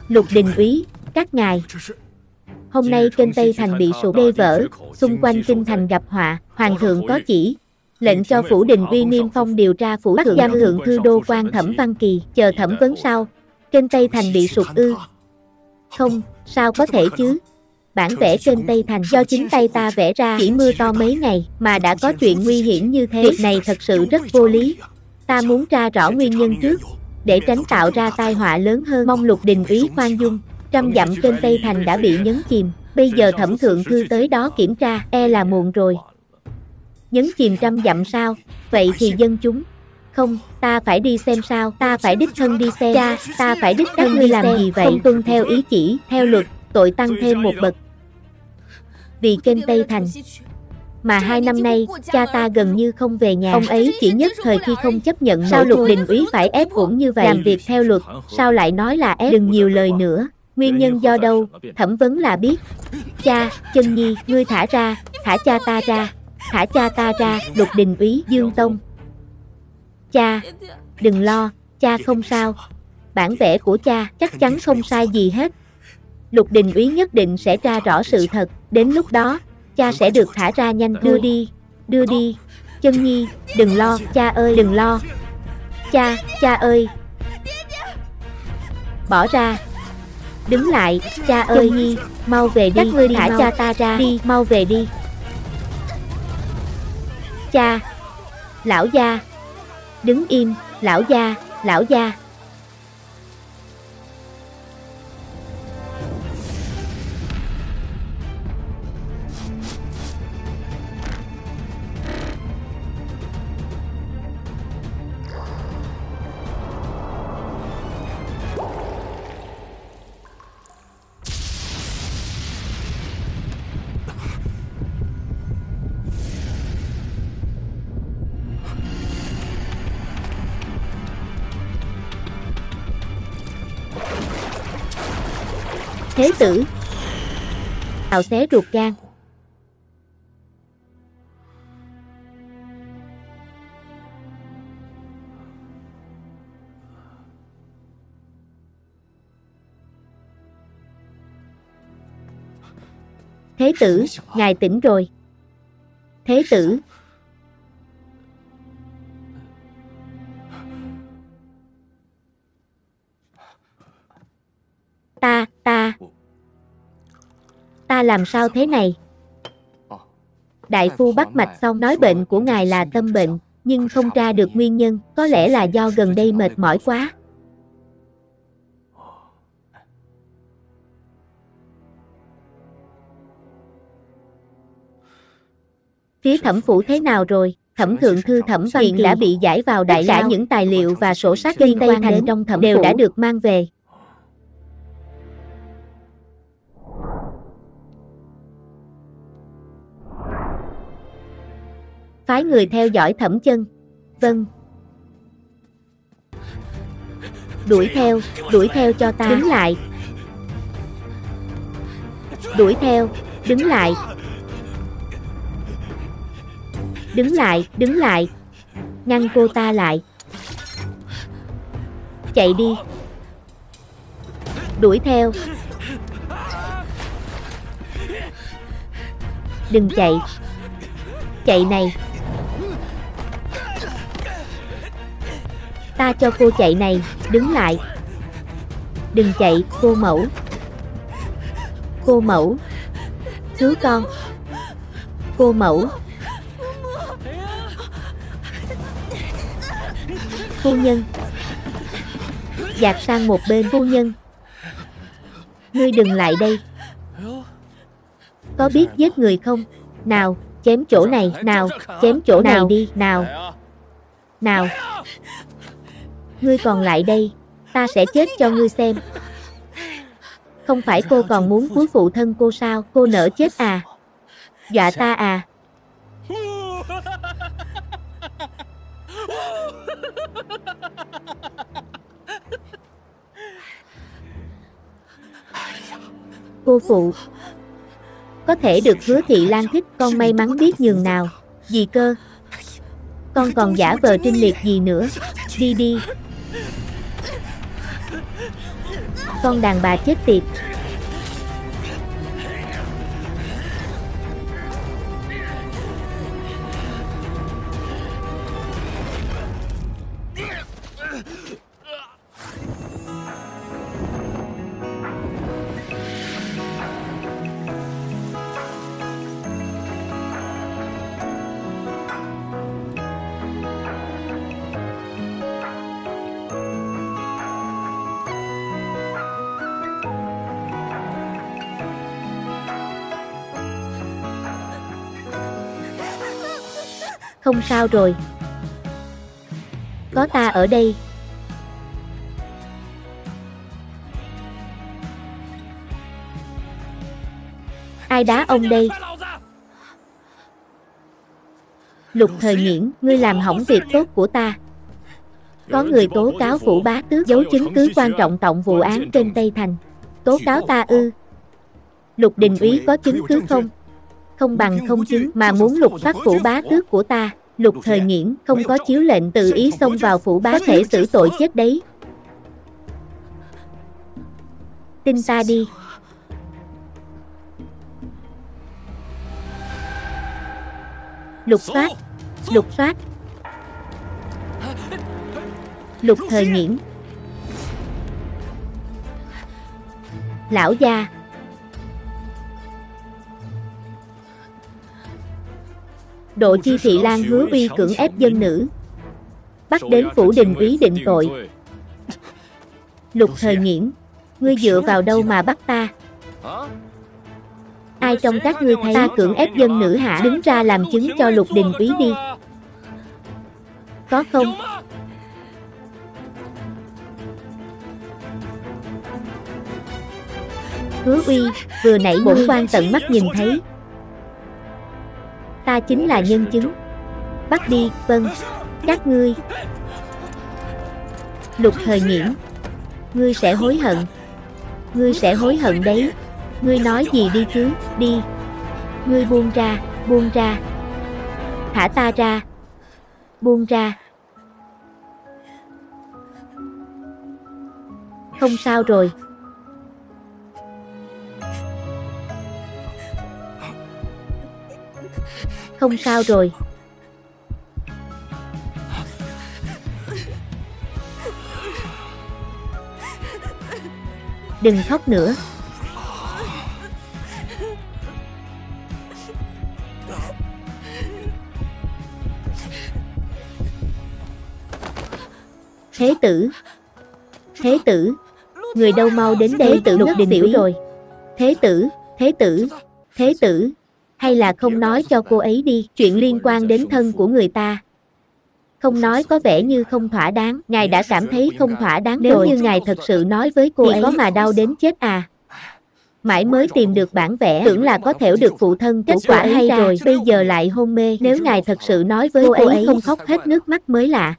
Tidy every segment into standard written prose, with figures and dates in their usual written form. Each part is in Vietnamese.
Lục Đình úy, các ngài. Hôm nay kênh Tây Thành bị sụp đê vỡ, xung quanh kinh thành gặp họa, hoàng thượng có chỉ lệnh cho phủ Đình Uy Niêm Phong điều tra phủ bắt giam thượng thư đô quan Thẩm Văn Kỳ, chờ thẩm vấn sau. Kênh Tây Thành bị sụp ư? Không, sao có thể chứ? Bản vẽ kênh Tây Thành do chính tay ta vẽ ra, chỉ mưa to mấy ngày mà đã có chuyện nguy hiểm như thế. Việc này thật sự rất vô lý. Ta muốn tra rõ nguyên nhân trước, để tránh tạo ra tai họa lớn hơn. Mong Lục Đình úy khoan dung. Trăm dặm kênh Tây Thành đã bị nhấn chìm, bây giờ Thẩm thượng thư tới đó kiểm tra, e là muộn rồi. Nhấn chìm trăm dặm sao? Vậy thì dân chúng. Không, ta phải đi xem sao, ta phải đích thân đi xem. Cha, ta phải đích thân đi làm gì vậy? Không tuân theo ý chỉ, theo luật, tội tăng thêm một bậc. Vì kênh Tây Thành mà 2 năm nay, cha ta gần như không về nhà. Ông ấy chỉ nhất thời khi không chấp nhận. Sao Lục Đình úy phải ép uổng như vậy? Làm việc theo luật, sao lại nói là ép? Đừng nhiều lời nữa. Nguyên nhân do đâu, thẩm vấn là biết. Cha, Chân Nhi, ngươi thả ra, thả cha ta ra, thả cha ta ra. Lục Đình úy, Dương Tông. Cha, đừng lo, cha không sao. Bản vẽ của cha chắc chắn không sai gì hết. Lục Đình úy nhất định sẽ tra rõ sự thật. Đến lúc đó, cha sẽ được thả ra nhanh thôi. Đưa đi. Chân Nhi, đừng lo, cha ơi, đừng lo. Cha ơi. Bỏ ra. Đứng lại, cha ơi. Chân Nhi, mau về đi. Các ngươi thả cha ta ra. Đi, mau về đi. Cha. Lão gia. Đứng im, lão gia, lão gia. Thế tử. Tào xé ruột gan. Thế tử, ngài tỉnh rồi. Thế tử. Ta làm sao thế này? Đại phu bắt mạch xong nói bệnh của ngài là tâm bệnh, nhưng không tra được nguyên nhân, có lẽ là do gần đây mệt mỏi quá. Phía thẩm phủ thế nào rồi? Thẩm thượng thư Thẩm Văn Kỳ đã bị giải vào đại lao. Tất cả những tài liệu và sổ sách liên quan đến trong thẩm đều đã được mang về. Phái người theo dõi Thẩm Chân. Vâng. Đuổi theo cho ta. Đứng lại. Đuổi theo, đứng lại. Đứng lại. Ngăn cô ta lại. Chạy đi. Đuổi theo. Đừng chạy. Chạy này. Ta cho cô chạy này, đứng lại. Đừng chạy, cô mẫu. Cô mẫu. Cứu con. Cô mẫu. Phu nhân. Dạt sang một bên. Phu nhân. Ngươi đừng lại đây. Có biết giết người không? Nào, chém chỗ này. Nào, chém chỗ này đi. Nào. Ngươi còn lại đây, ta sẽ chết cho ngươi xem. Không phải cô còn muốn cứu phụ thân cô sao? Cô nỡ chết à? Dọa ta à? Cô phụ. Có thể được Hứa Thị Lan thích, con may mắn biết nhường nào. Gì cơ? Con còn giả vờ trinh liệt gì nữa? Đi đi. Con đàn bà chết tiệt. Không sao rồi. Có ta ở đây. Ai đá ông đây? Lục Thời Nghiễn, ngươi làm hỏng việc tốt của ta. Có người tố cáo Phủ Bá Tước giấu chứng cứ quan trọng trọng vụ án trên Tây Thành. Tố cáo ta ư? Lục Đình Úy có chứng cứ không? Không bằng không chứng mà muốn lục soát Phủ Bá Tước của ta. Lục Thời Nghiễn không có chiếu lệnh tự ý xông vào Phủ Bá, có thể xử tội chết đấy. Tin ta đi. Lục soát. Lục soát. Lục Thời Nghiễn. Lão gia. Độ Chi Thị Lan hứa uy cưỡng ép dân nữ, bắt đến Phủ Đình Úy định tội. Lục Thời Nghiễn, ngươi dựa vào đâu mà bắt ta? Ai trong các ngươi thấy ta cưỡng ép dân nữ hả? Đứng ra làm chứng cho Lục Đình Úy đi. Có không? Hứa uy, vừa nãy bổn quan tận mắt nhìn thấy. Ta chính là nhân chứng. Bắt đi. Vâng. Các ngươi. Lục Thời Nghiễn, ngươi sẽ hối hận. Ngươi sẽ hối hận đấy. Ngươi nói gì đi chứ? Đi. Ngươi buông ra. Buông ra. Thả ta ra. Buông ra. Không sao rồi. Không sao rồi. Đừng khóc nữa. Thế tử. Thế tử. Người đâu mau đến đây. Tự Lục Đình Úy rồi. Thế tử. Thế tử. Thế tử. Hay là không nói cho cô ấy đi. Chuyện liên quan đến thân của người ta. Không nói có vẻ như không thỏa đáng. Ngài đã cảm thấy không thỏa đáng rồi. Nếu như ngài thật sự nói với cô ấy có mà đau đến chết à. Mãi mới tìm được bản vẽ, tưởng là có thẻo được phụ thân của cô ấy hay rồi. Bây giờ lại hôn mê. Nếu ngài thật sự nói với cô ấy không khóc hết nước mắt mới lạ.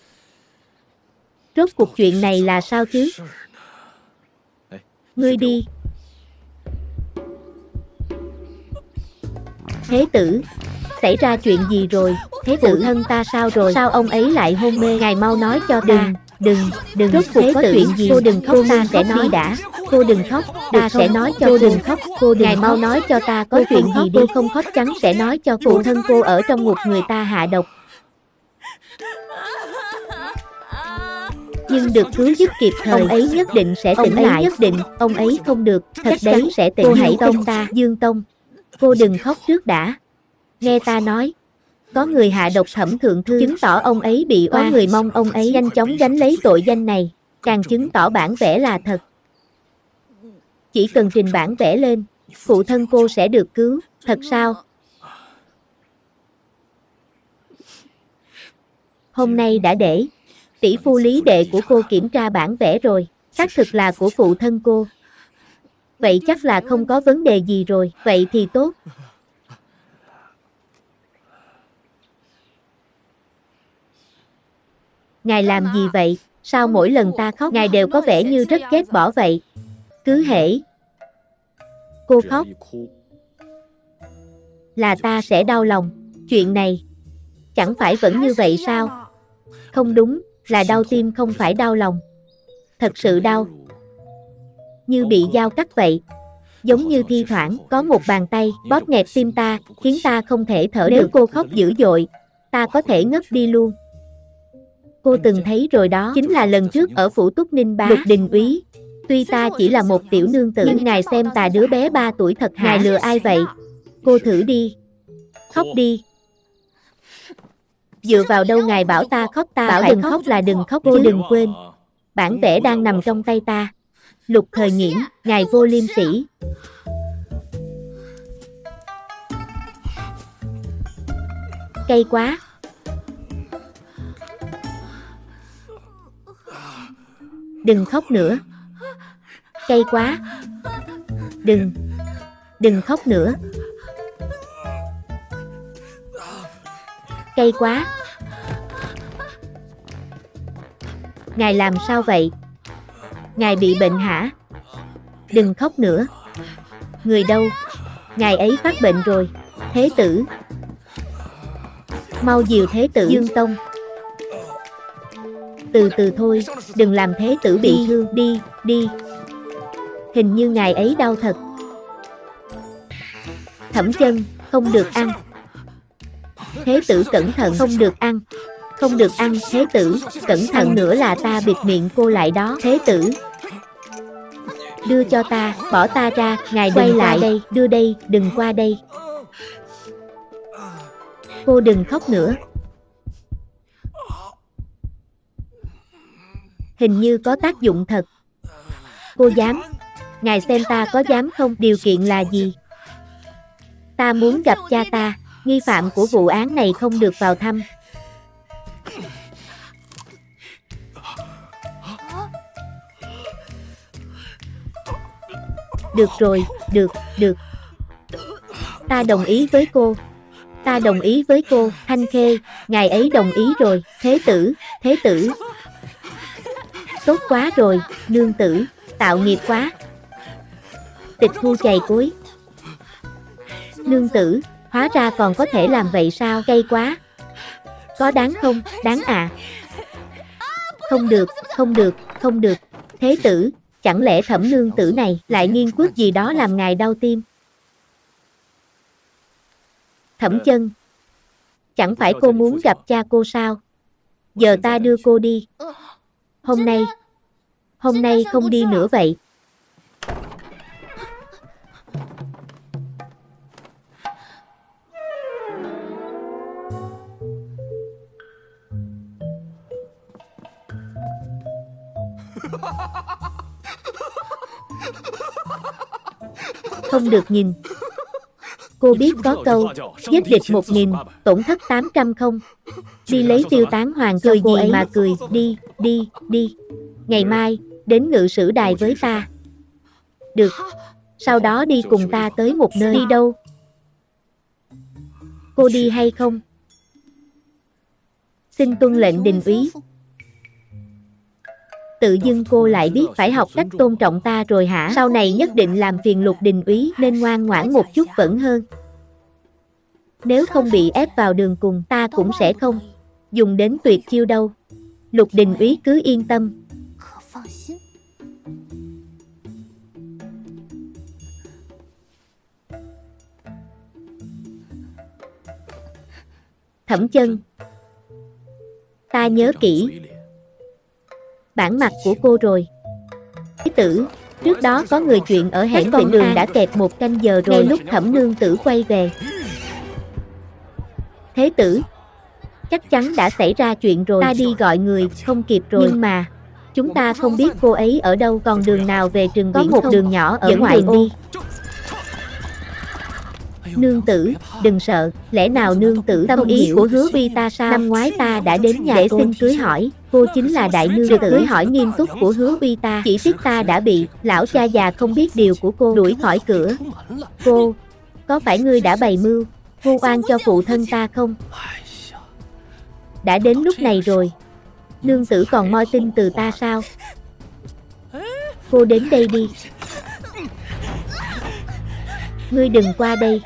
Rốt cuộc chuyện này là sao chứ? Ngươi đi. Thế tử. Xảy ra chuyện gì rồi? Thế tử thân ta sao rồi? Sao ông ấy lại hôn mê? Ngài mau nói cho ta. Đừng. Rốt cuộc có chuyện gì? Cô đừng khóc, ta sẽ nói đã. Cô đừng khóc, ta sẽ nói cho cô đừng khóc. Ngài mau nói cho ta có chuyện gì đi. Cô không khóc chắn sẽ nói cho phụ thân cô ở trong ngục người ta hạ độc. Nhưng được cứu giúp kịp thời. Ông ấy nhất định sẽ tỉnh lại. Nhất định. Ông ấy không được. Thật đấy sẽ tỉnh. Cô hãy tin ta. Dương Tông. Cô đừng khóc trước đã. Nghe ta nói. Có người hạ độc Thẩm Thượng Thư, chứng tỏ ông ấy bị oan. Có người mong ông ấy nhanh chóng gánh lấy tội danh này. Càng chứng tỏ bản vẽ là thật. Chỉ cần trình bản vẽ lên, phụ thân cô sẽ được cứu. Thật sao? Hôm nay đã để tỷ phu Lý đệ của cô kiểm tra bản vẽ rồi. Xác thực là của phụ thân cô. Vậy chắc là không có vấn đề gì rồi. Vậy thì tốt. Ngài làm gì vậy? Sao mỗi lần ta khóc, ngài đều có vẻ như rất ghét bỏ vậy? Cứ hễ cô khóc là ta sẽ đau lòng. Chuyện này chẳng phải vẫn như vậy sao? Không đúng, là đau tim không phải đau lòng. thật sự đau. Như bị dao cắt vậy. Giống như thi thoảng có một bàn tay bóp nghẹt tim ta, khiến ta không thể thở được. Nếu cô khóc dữ dội, ta có thể ngất đi luôn. Cô từng thấy rồi đó, chính là lần trước ở phủ Túc Ninh Bá. Lục Đình Úy, tuy ta chỉ là một tiểu nương tử, nhưng ngài xem ta đứa bé 3 tuổi thật hả? Ngài lừa ai vậy? Cô thử đi. Khóc đi. Dựa vào đâu ngài bảo ta khóc? Ta bảo đừng khóc là đừng khóc. Cô đừng quên, bản vẽ đang nằm trong tay ta. Lục Thời Nghiễn, ngài vô liêm sỉ. Cay quá. Đừng khóc nữa. Cay quá. Đừng khóc nữa. Cay quá. Ngài làm sao vậy? Ngài bị bệnh hả? Đừng khóc nữa. Người đâu? Ngài ấy phát bệnh rồi. Thế tử. Mau dìu Thế tử. Dương Tông. Từ từ thôi, đừng làm Thế tử bị thương. Đi. Hình như ngài ấy đau thật. Thẩm Chân, không được ăn. Thế tử cẩn thận, không được ăn. Không được ăn, Thế tử, cẩn thận nữa là ta bịt miệng cô lại đó. Thế tử. Đưa cho ta, bỏ ta ra, ngài quay lại đây, đưa đây, đừng qua đây. Cô đừng khóc nữa. Hình như có tác dụng thật. Cô dám. Ngài xem ta có dám không? Điều kiện là gì? Ta muốn gặp cha ta, nghi phạm của vụ án này không được vào thăm. Được rồi, được. Ta đồng ý với cô. Thanh Khê, ngài ấy đồng ý rồi. Thế tử. Tốt quá rồi, nương tử, tạo nghiệp quá. Tịch thu chày cối. Nương tử, hóa ra còn có thể làm vậy sao? Cay quá. Có đáng không? Đáng à. Không được. Thế tử, chẳng lẽ Thẩm nương tử này lại nghiên cứu gì đó làm ngài đau tim? Thẩm Chân, chẳng phải cô muốn gặp cha cô sao? Giờ ta đưa cô đi. Hôm nay không đi nữa vậy. Không được nhìn. Cô biết có câu, giết địch 1000, tổn thất 800 không? Đi lấy Tiêu Tán Hoàng cười gì mà cười, đi. Ngày mai, đến ngự sử đài với ta. Được. Sau đó đi cùng ta tới một nơi. Đi đâu? Cô đi hay không? Xin tuân lệnh Đình úy. Tự dưng cô lại biết phải học cách tôn trọng ta rồi hả? Sau này nhất định làm phiền Lục Đình úy nên ngoan ngoãn một chút vẫn hơn. Nếu không bị ép vào đường cùng ta cũng sẽ không dùng đến tuyệt chiêu đâu. Lục Đình úy cứ yên tâm. Thẩm Chân, ta nhớ kỹ bản mặt của cô rồi. Thế tử, trước đó có người chuyện ở hẻm con đường đã kẹt 1 canh giờ rồi. Ngay lúc Thẩm nương tử quay về. Thế tử, chắc chắn đã xảy ra chuyện rồi. Ta đi gọi người, không kịp rồi. Nhưng mà, chúng ta không biết cô ấy ở đâu. Còn đường nào về Trường Viễn không? Có một đường nhỏ ở ngoại ô. Nương tử, đừng sợ, lẽ nào nương tử tâm ý của Hứa Uy ta sao? Năm ngoái ta đã đến nhà để xin cưới hỏi, cô chính là đại nương tử. Cưới hỏi nghiêm túc của Hứa Uy ta, chỉ tiếc ta đã bị lão cha già không biết điều của cô đuổi khỏi cửa. Cô, có phải ngươi đã bày mưu, vu oan cho phụ thân ta không? Đã đến lúc này rồi, nương tử còn moi tin từ ta sao? Cô đến đây đi. Ngươi đừng qua đây.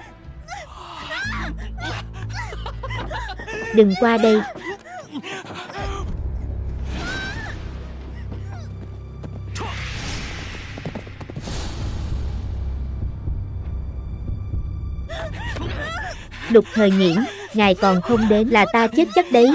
Đừng qua đây. Lục Thời Nghiễn, ngài còn không đến là ta chết chắc đấy.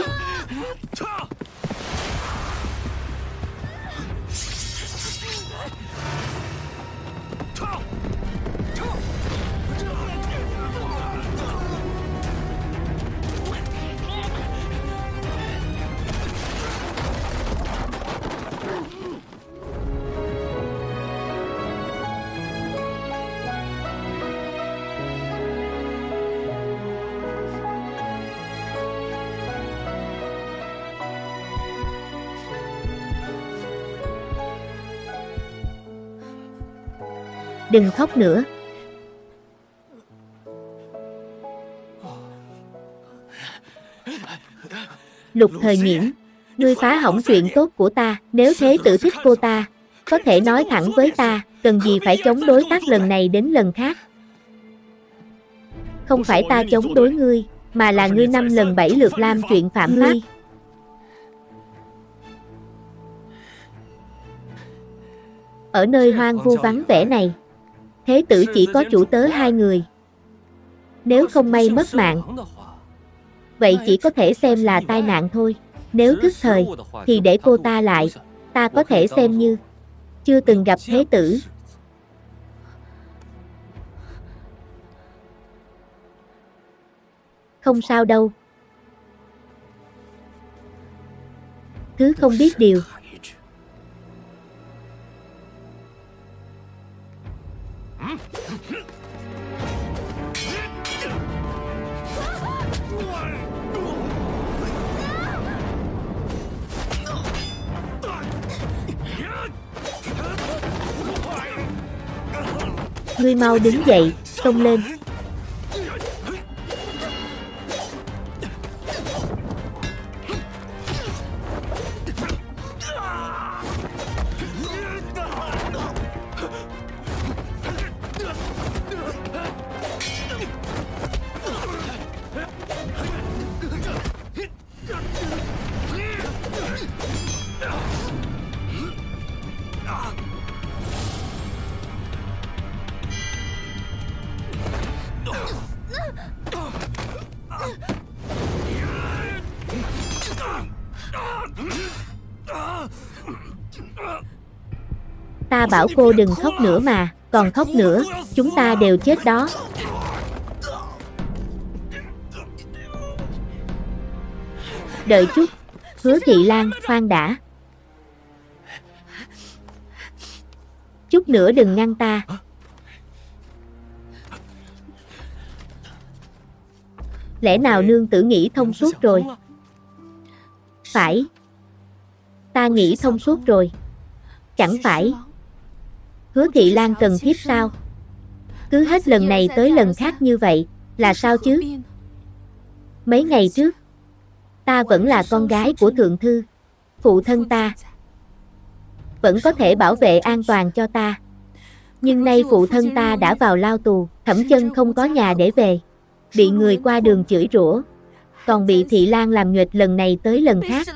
Đừng khóc nữa. Lục Thời Nghiễn, ngươi phá hỏng chuyện tốt của ta, nếu thế tử thích cô ta, có thể nói thẳng với ta, cần gì phải chống đối tác lần này đến lần khác. Không phải ta chống đối ngươi, mà là ngươi 5 lần 7 lượt làm chuyện phạm pháp. Ở nơi hoang vu vắng vẻ này, thế tử chỉ có chủ tớ 2 người. Nếu không may mất mạng, vậy chỉ có thể xem là tai nạn thôi. Nếu thức thời, thì để cô ta lại, ta có thể xem như chưa từng gặp thế tử. Không sao đâu. Thứ không biết điều. Ngươi mau đứng dậy, xông lên. Ta bảo cô đừng khóc nữa mà, còn khóc nữa, chúng ta đều chết đó. Đợi chút, Hứa Thị Lan, khoan đã. Chút nữa đừng ngăn ta. Lẽ nào nương tử nghĩ thông suốt rồi? Phải. Ta nghĩ thông suốt rồi. Chẳng phải Hứa Thị Lan cần thiếp sao? Cứ hết lần này tới lần khác như vậy, là sao chứ? Mấy ngày trước, ta vẫn là con gái của thượng thư. Phụ thân ta vẫn có thể bảo vệ an toàn cho ta. Nhưng nay phụ thân ta đã vào lao tù, Thẩm Chân không có nhà để về, bị người qua đường chửi rủa, còn bị Thị Lan làm nhục lần này tới lần khác.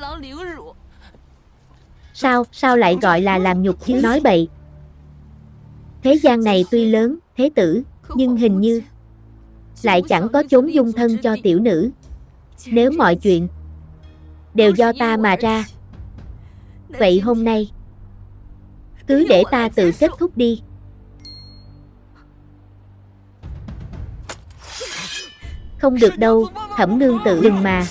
Sao lại gọi là làm nhục chứ? Nói bậy. Thế gian này tuy lớn, thế tử, nhưng hình như lại chẳng có chốn dung thân cho tiểu nữ. Nếu mọi chuyện đều do ta mà ra, vậy hôm nay cứ để ta tự kết thúc đi. Không được đâu, Thẩm nương tử đừng mà.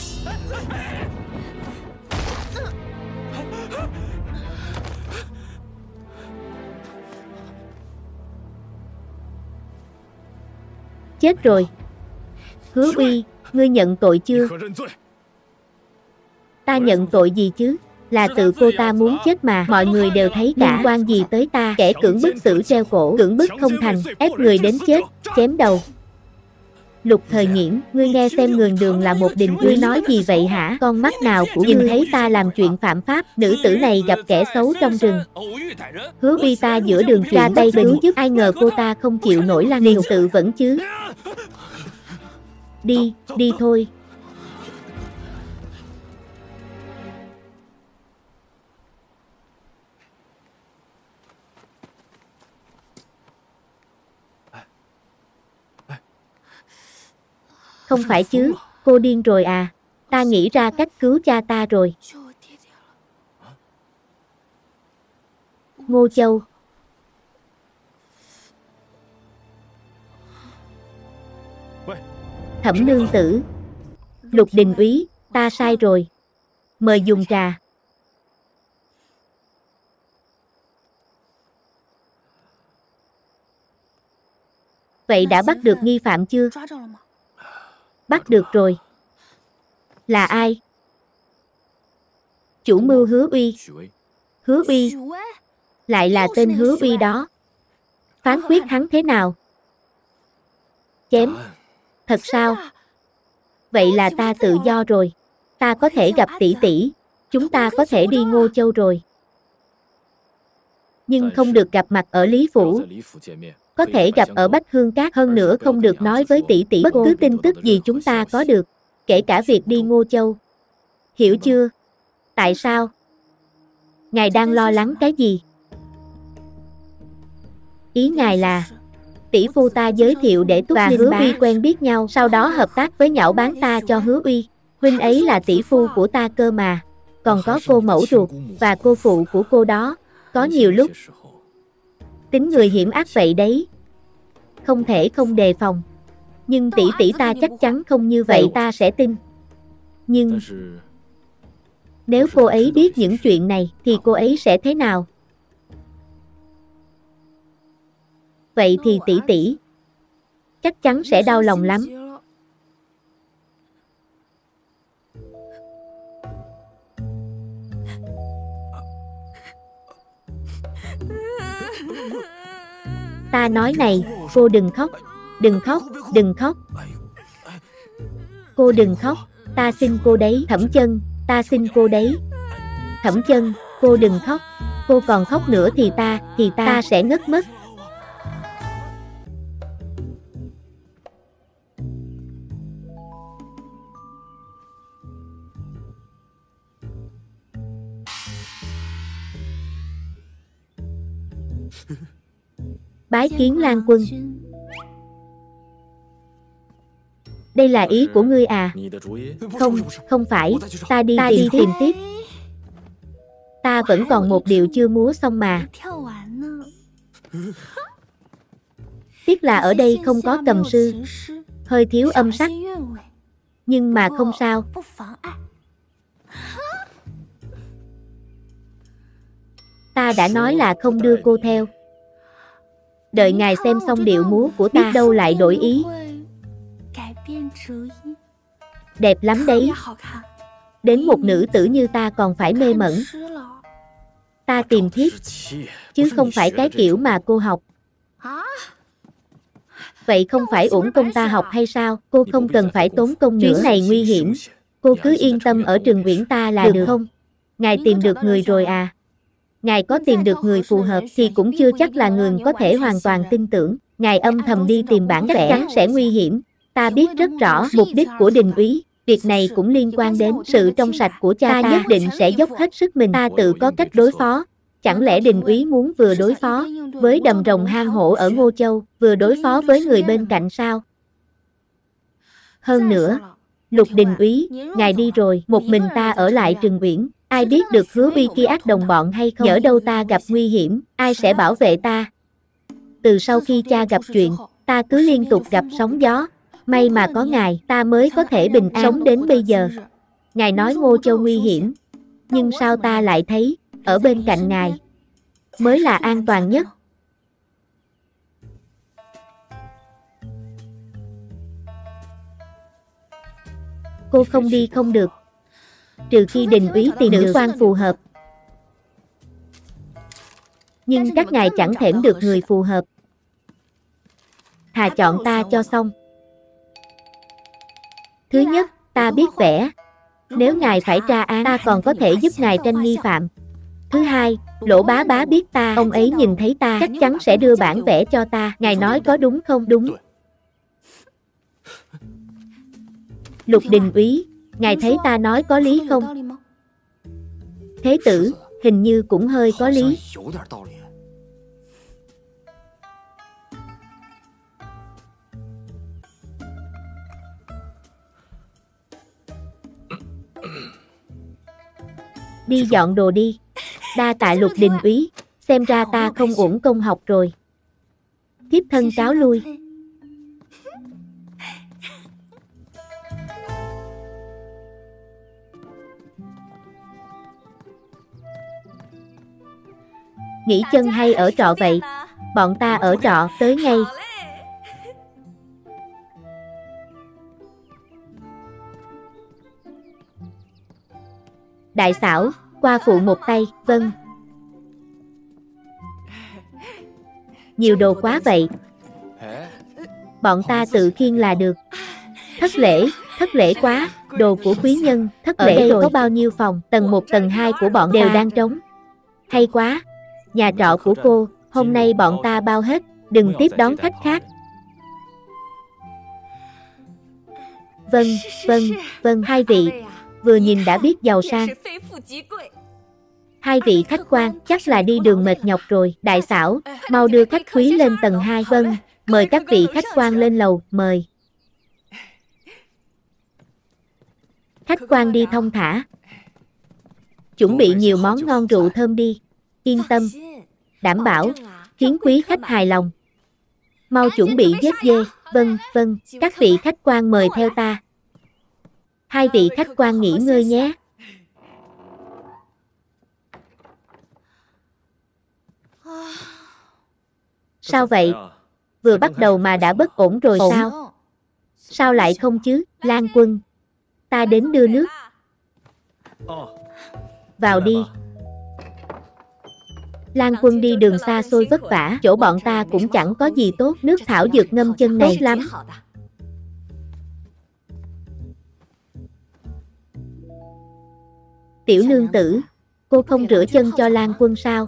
Chết rồi. Hứa Uy, ngươi nhận tội chưa? Ta nhận tội gì chứ? Là tự cô ta muốn chết mà, mọi người đều thấy cả, liên quan gì tới ta? Kẻ cưỡng bức xử treo cổ, cưỡng bức không thành, ép người đến chết, chém đầu. Lục Thời Nghiễn, ngươi nghe xem Nguyền Đường là một đình ngươi nói gì vậy hả? Con mắt nào của ngươi thấy ta làm chuyện phạm pháp? Nữ tử này gặp kẻ xấu trong rừng, Hứa Uy ta giữa đường ra tay cứu giúp, ai ngờ cô ta không chịu nổi lan liền tự vẫn chứ. Đi thôi. Không phải chứ, cô điên rồi à, ta nghĩ ra cách cứu cha ta rồi. Ngô Châu. Thẩm nương tử. Lục Đình úy, ta sai rồi. Mời dùng trà. Vậy đã bắt được nghi phạm chưa? Bắt được rồi. Là ai? Chủ mưu Hứa Uy. Hứa Uy. Lại là tên Hứa Uy đó. Phán quyết hắn thế nào? Chém. Thật sao? Vậy là ta tự do rồi. Ta có thể gặp tỷ tỷ. Chúng ta có thể đi Ngô Châu rồi. Nhưng không được gặp mặt ở Lý Phủ. Có thể gặp ở Bách Hương Cát, hơn nữa không được nói với tỷ tỷ bất cứ tin tức gì chúng ta có được. Kể cả việc đi Ngô Châu. Hiểu chưa? Tại sao? Ngài đang lo lắng cái gì? Ý ngài là tỷ phu ta giới thiệu để Túc và Hứa Uy quen biết nhau, sau đó hợp tác với nhạo báng ta cho Hứa Uy. Huynh ấy là tỷ phu của ta cơ mà. Còn có cô mẫu ruột và cô phụ của cô đó. Có nhiều lúc tính người hiểm ác vậy đấy. Không thể không đề phòng. Nhưng tỷ tỷ ta chắc chắn không như vậy, ta sẽ tin. Nhưng nếu cô ấy biết những chuyện này thì cô ấy sẽ thế nào? Vậy thì tỷ tỷ chắc chắn sẽ đau lòng lắm. Ta nói này, cô đừng khóc. Đừng khóc, đừng khóc. Cô đừng khóc, ta xin cô đấy. Thẩm Chân, ta xin cô đấy. Thẩm Chân, cô đừng khóc. Cô còn khóc nữa thì ta sẽ ngất mất. Bái kiến Lan Quân. Đây là ý của ngươi à? Không, không phải, ta đi tìm tiếp. Ta vẫn còn một điệu chưa múa xong mà. Tiếc là ở đây không có cầm sư. Hơi thiếu âm sắc. Nhưng mà không sao. Ta đã nói là không đưa cô theo. Đợi ngài xem xong điệu múa của ta, biết đâu lại đổi ý. Đẹp lắm đấy. Đến một nữ tử như ta còn phải mê mẩn. Ta tìm thiết, chứ không phải cái kiểu mà cô học. Vậy không phải uổng công ta học hay sao? Cô không cần phải tốn công nữa. Chuyến này nguy hiểm. Cô cứ yên tâm ở Trường Uyển ta là được không? Ngài tìm được người rồi à? Ngài có tìm được người phù hợp thì cũng chưa chắc là người có thể hoàn toàn tin tưởng. Ngài âm thầm đi tìm bản vẽ, chắc chắn sẽ nguy hiểm. Ta biết rất rõ mục đích của Đình úy. Việc này cũng liên quan đến sự trong sạch của cha ta. Nhất định sẽ dốc hết sức mình. Ta tự có cách đối phó. Chẳng lẽ Đình úy muốn vừa đối phó với đầm rồng hang hổ ở Ngô Châu, vừa đối phó với người bên cạnh sao? Hơn nữa, Lục Đình úy, ngài đi rồi, một mình ta ở lại Trường Uyển. Ai biết được Hứa Uy kia ác đồng bọn hay không? Nhỡ đâu ta gặp nguy hiểm, ai sẽ bảo vệ ta? Từ sau khi cha gặp chuyện, ta cứ liên tục gặp sóng gió. May mà có ngài, ta mới có thể bình an sống đến bây giờ. Ngài nói Ngô Châu nguy hiểm, nhưng sao ta lại thấy, ở bên cạnh ngài mới là an toàn nhất. Cô không đi không được. Trừ khi Đình úy tìm nữ quan phù hợp. Nhưng các ngài chẳng thèm được người phù hợp. Thà chọn ta cho xong. Thứ nhất, ta biết vẽ. Nếu ngài phải tra án, ta còn có thể giúp ngài tranh nghi phạm. Thứ hai, Lỗ bá bá biết ta, ông ấy nhìn thấy ta, chắc chắn sẽ đưa bản vẽ cho ta. Ngài nói có đúng không? Đúng. Lục Đình úy, ngài thấy ta nói có lý không? Thế tử, hình như cũng hơi có lý. Đi dọn đồ đi. Đa tạ Lục Đình úy, xem ra ta không uổng công học rồi. Thiếp thân cáo lui. Nghỉ chân hay ở trọ vậy? Bọn ta ở trọ, tới ngay. Đại xảo, qua phụ một tay, vâng. Nhiều đồ quá vậy. Bọn ta tự khiêng là được. Thất lễ quá, đồ của quý nhân, thất lễ rồi. Có bao nhiêu phòng, tầng 1 tầng 2 của bọn đều đang trống. Hay quá, nhà trọ của cô, hôm nay bọn ta bao hết, đừng tiếp đón khách khác. Vâng, hai vị, vừa nhìn đã biết giàu sang. Hai vị khách quan, chắc là đi đường mệt nhọc rồi. Đại xảo, mau đưa khách quý lên tầng 2. Vâng, mời các vị khách quan lên lầu, mời. Khách quan đi thong thả. Chuẩn bị nhiều món ngon rượu thơm đi. Yên tâm, đảm bảo, khiến quý khách hài lòng. Mau chuẩn bị giết dê. Vâng, các vị khách quan mời theo ta. Hai vị khách quan nghỉ ngơi nhé. Sao vậy? Vừa bắt đầu mà đã bất ổn rồi sao? Sao lại không chứ? Lan Quân, ta đến đưa nước. Vào đi. Lan Quân đi đường xa xôi vất vả, chỗ bọn ta cũng chẳng có gì tốt. Nước thảo dược ngâm chân này tốt lắm. Tiểu nương tử, cô không rửa chân cho Lan Quân sao?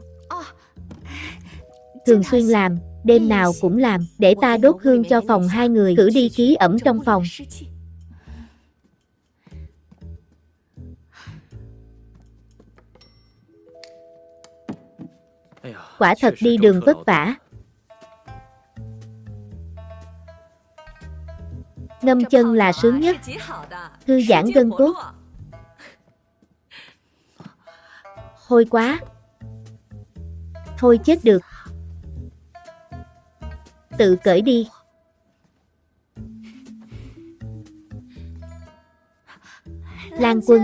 Thường xuyên làm, đêm nào cũng làm, để ta đốt hương cho phòng hai người, cử đi khí ẩm trong phòng. Quả thật đi đường vất vả. Ngâm chân là sướng nhất, thư giãn gân cốt. Hôi quá. Thôi chết được. Tự cởi đi. Lan Quân,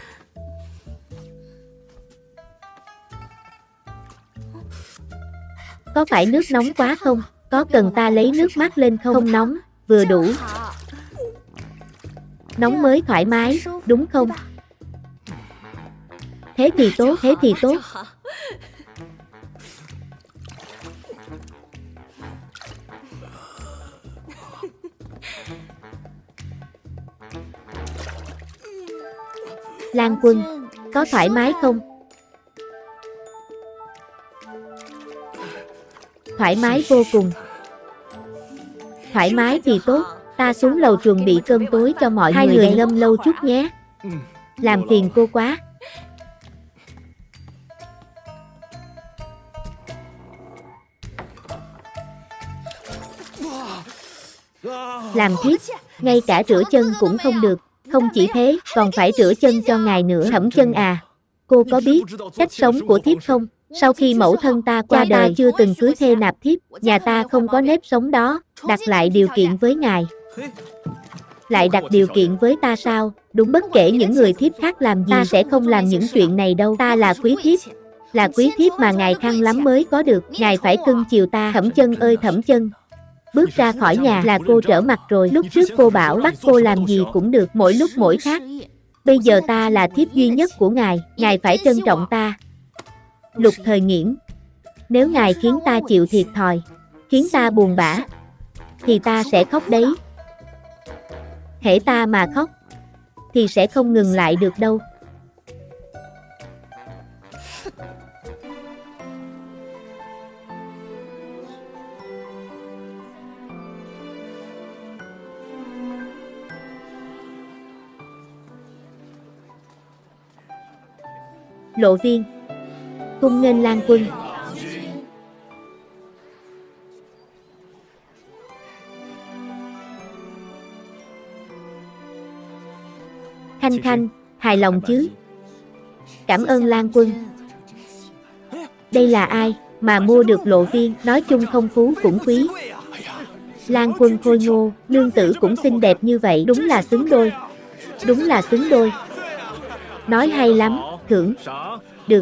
có phải nước nóng quá không? Có cần ta lấy nước mát lên không? Không nóng, vừa đủ. Nóng mới thoải mái, đúng không? Thế thì tốt. Lan Quân, có thoải mái không? Thoải mái vô cùng. Thoải mái thì tốt, ta xuống lầu chuẩn bị cơm tối cho mọi người. Hai người ngâm lâu chút nhé. Làm phiền cô quá. Làm thiếp, ngay cả rửa chân cũng không được. Không chỉ thế, còn phải rửa chân cho ngài nữa. Thẩm Chân à, cô có biết cách sống của thiếp không? Sau khi mẫu thân ta qua đời, chưa từng cưới thê nạp thiếp, nhà ta không có nếp sống đó, đặt lại điều kiện với ngài. Lại đặt điều kiện với ta sao? Đúng, bất kể những người thiếp khác làm gì, ta sẽ không làm những chuyện này đâu. Ta là quý thiếp. Là quý thiếp mà ngài khăng lắm mới có được. Ngài phải cưng chiều ta. Thẩm Chân ơi Thẩm Chân, bước ra khỏi nhà là cô trở mặt rồi. Lúc trước cô bảo bắt cô làm gì cũng được, mỗi lúc mỗi khác. Bây giờ ta là thiếp duy nhất của ngài, ngài phải trân trọng ta. Lục Thời Nghiễn, nếu ngài khiến ta chịu thiệt thòi, khiến ta buồn bã, thì ta sẽ khóc đấy. Hễ ta mà khóc, thì sẽ không ngừng lại được đâu. Lộ Viên, cung nghênh Lan Quân. Khanh Khanh, hài lòng chứ? Cảm ơn Lan Quân. Đây là ai mà mua được lộ viên, nói chung không phú cũng quý. Lan Quân khôi ngô, nương tử cũng xinh đẹp như vậy, đúng là xứng đôi. Đúng là xứng đôi. Nói hay lắm, thưởng. Được.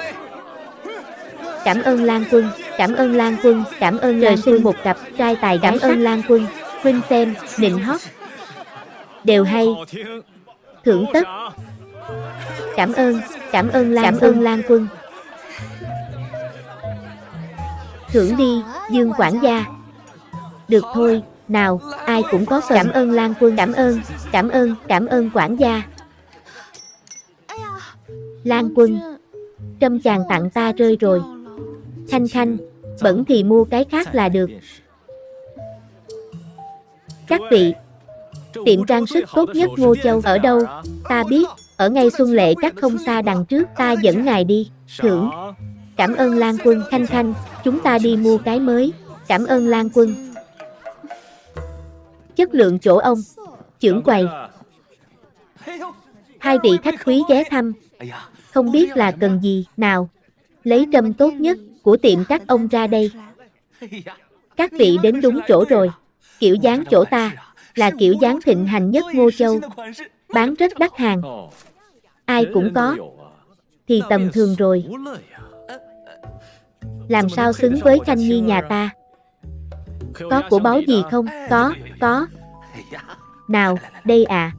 Cảm ơn Lan Quân, cảm ơn Lan Quân, cảm ơn trời sinh một cặp trai tài gái. Cảm ơn Lan Quân, huynh xem, nịnh hót. Đều hay. Thưởng tất. Cảm ơn Lan Quân. Thưởng đi, Dương quản gia. Được thôi, nào, ai cũng có phần. Cảm ơn Lan Quân, cảm ơn quản gia. Lan Quân, trâm chàng tặng ta rơi rồi. Khanh khanh, bẩn thì mua cái khác là được. Các vị, tiệm trang sức tốt nhất Ngô Châu ở đâu? Ta biết, ở ngay Xuân Lệ Các không xa đằng trước, ta dẫn ngài đi. Thưởng. Cảm ơn Lan Quân. Khanh khanh, chúng ta đi mua cái mới. Cảm ơn Lan Quân. Chất lượng chỗ ông. Chưởng quầy. Hai vị khách quý ghé thăm. Không biết là cần gì, nào. Lấy trâm tốt nhất của tiệm các ông ra đây. Các vị đến đúng chỗ rồi. Kiểu dáng chỗ ta là kiểu dáng thịnh hành nhất Ngô Châu. Bán rất đắt hàng. Ai cũng có. Thì tầm thường rồi. Làm sao xứng với Khanh Nhi nhà ta? Có của báu gì không? Có. Nào, đây à.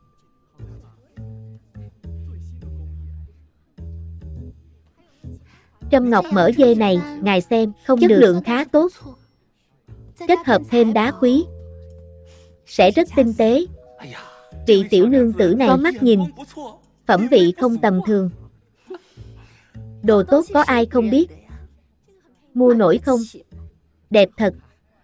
Trâm ngọc mỡ dê này, ngài xem, không chất lượng khá tốt. Kết hợp thêm đá quý, sẽ rất tinh tế. Vị tiểu nương tử này có mắt nhìn, phẩm vị không tầm thường. Đồ tốt có ai không biết. Mua nổi không? Đẹp thật.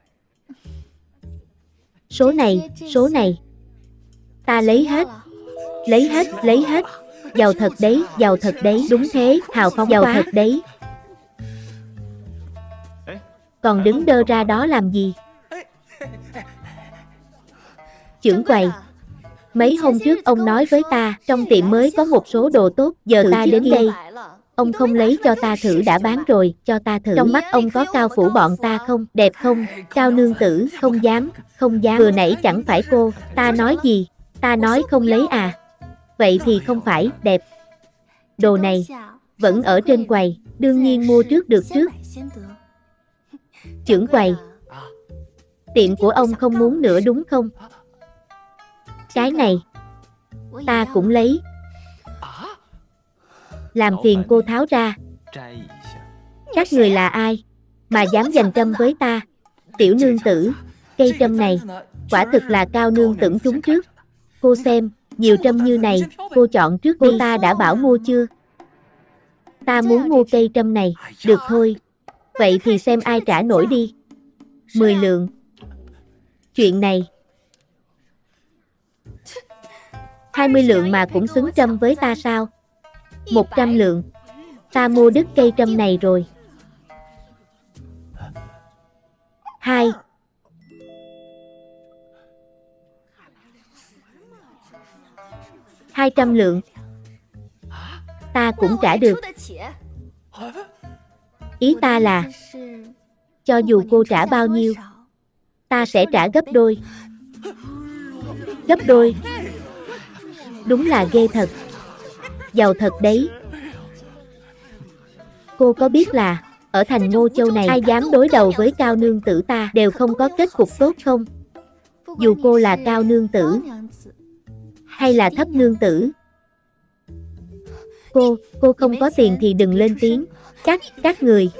Số này. Ta lấy hết. Lấy hết. Giàu thật đấy, đúng thế, hào phóng giàu thật đấy. Còn đứng đơ ra đó làm gì? Chưởng quầy. Mấy hôm trước ông nói với ta, trong tiệm mới có một số đồ tốt, giờ ta đến đây. Ông không lấy cho ta thử đã bán rồi, cho ta thử. Trong mắt ông có cao phủ bọn ta không? Đẹp không? Cao nương tử, không dám. Vừa nãy chẳng phải cô, ta nói gì? Ta nói không lấy à? Vậy thì không phải, đẹp. Đồ này, vẫn ở trên quầy, đương nhiên mua trước được trước. Chưởng quầy. Tiệm của ông không muốn nữa đúng không? Cái này, ta cũng lấy. Làm phiền cô tháo ra. Các người là ai, mà dám giành trâm với ta? Tiểu nương tử, cây trâm này, quả thực là cao nương tử trúng trước. Cô xem, nhiều trâm như này, cô chọn trước cô ta đã bảo mua chưa? Ta muốn mua cây trâm này, được thôi. Vậy thì xem ai trả nổi đi. 10 lượng. Chuyện này 20 lượng mà cũng xứng trâm với ta sao? 100 lượng. Ta mua đứt cây trâm này rồi. 2. $200 lượng. Ta cũng trả được. Ý ta là, cho dù cô trả bao nhiêu, ta sẽ trả gấp đôi. Gấp đôi. Đúng là ghê thật. Giàu thật đấy. Cô có biết là, ở thành Ngô Châu này, ai dám đối đầu với cao nương tử ta đều không có kết cục tốt không? Dù cô là cao nương tử, hay là thấp nương tử. Cô không có tiền thì đừng lên tiếng. Các người.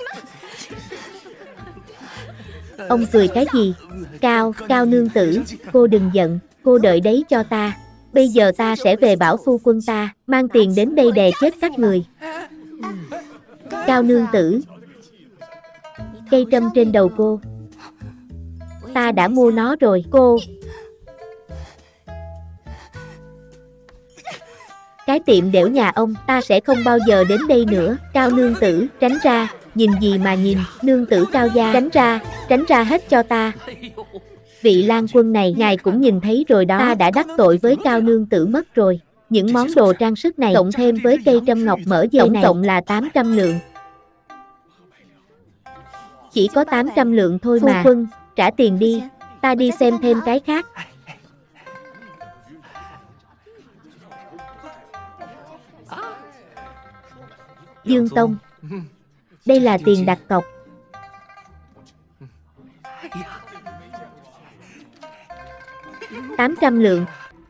Ông cười cái gì? Cao nương tử, cô đừng giận, cô đợi đấy cho ta. Bây giờ ta sẽ về bảo phu quân ta, mang tiền đến đây đè chết các người. Cao nương tử. Cây trâm trên đầu cô. Ta đã mua nó rồi, cô. Cái tiệm đểu nhà ông, ta sẽ không bao giờ đến đây nữa. Cao nương tử, tránh ra, nhìn gì mà nhìn, nương tử Cao gia, tránh ra hết cho ta. Vị Lan Quân này, ngài cũng nhìn thấy rồi đó, ta đã đắc tội với Cao nương tử mất rồi. Những món đồ trang sức này cộng thêm với cây trâm ngọc mỡ dây này tổng cộng là 800 lượng. Chỉ có 800 lượng thôi mà. Phu quân, trả tiền đi, ta đi xem thêm cái khác. Dương Tông, đây là tiền đặt cọc. $800 lượng.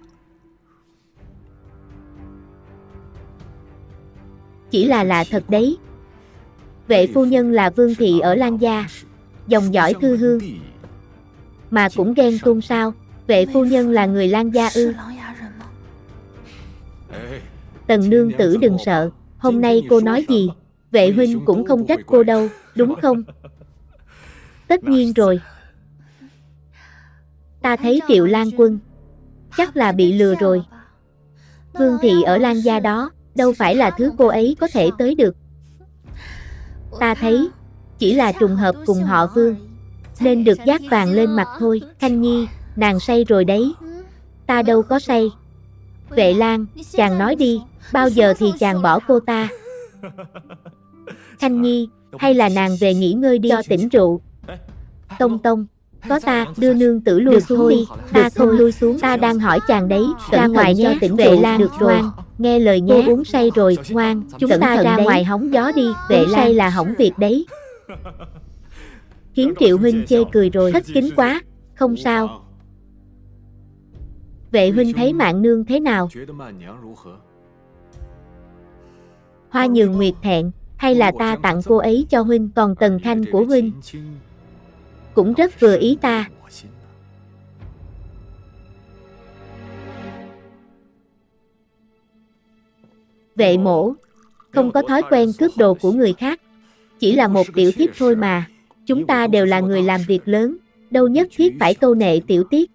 Chỉ là lạ thật đấy. Vệ phu nhân là vương thị ở Lan gia, dòng dõi thư hương, mà cũng ghen tuông sao? Vệ phu nhân là người Lan gia ư? Tần nương tử đừng sợ, hôm nay cô nói gì, vệ huynh cũng không trách cô đâu, đúng không? Tất nhiên rồi. Ta thấy Triệu Lan Quân chắc là bị lừa rồi. Vương thị ở Lan gia đó, đâu phải là thứ cô ấy có thể tới được. Ta thấy chỉ là trùng hợp cùng họ Vương, nên được dát vàng lên mặt thôi. Khanh Nhi, nàng say rồi đấy. Ta đâu có say. Vệ Lan, chàng nói đi, bao giờ thì chàng bỏ cô ta? Khanh Nhi, hay là nàng về nghỉ ngơi đi cho tỉnh rượu. Tông Tông, có ta, đưa nương tử lui xuống đi. Ta không lui xuống, ta đang hỏi chàng đấy. Ra ngoài cho tỉnh Vệ Lan được rồi. Nghe lời nhé. Cô uống say rồi, ngoan, chúng ta ra ngoài hóng gió đi. Vệ Lan say là hỏng việc đấy. Khiến Triệu huynh chê cười rồi. Thất kính quá, không sao. Vệ huynh thấy Mạn nương thế nào? Hoa Nhường Nguyệt thẹn, hay là ta tặng cô ấy cho huynh? Còn Tần Khanh của huynh cũng rất vừa ý ta. Vệ mổ không có thói quen cướp đồ của người khác, chỉ là một tiểu thiếp thôi mà. Chúng ta đều là người làm việc lớn, đâu nhất thiết phải câu nệ tiểu tiết.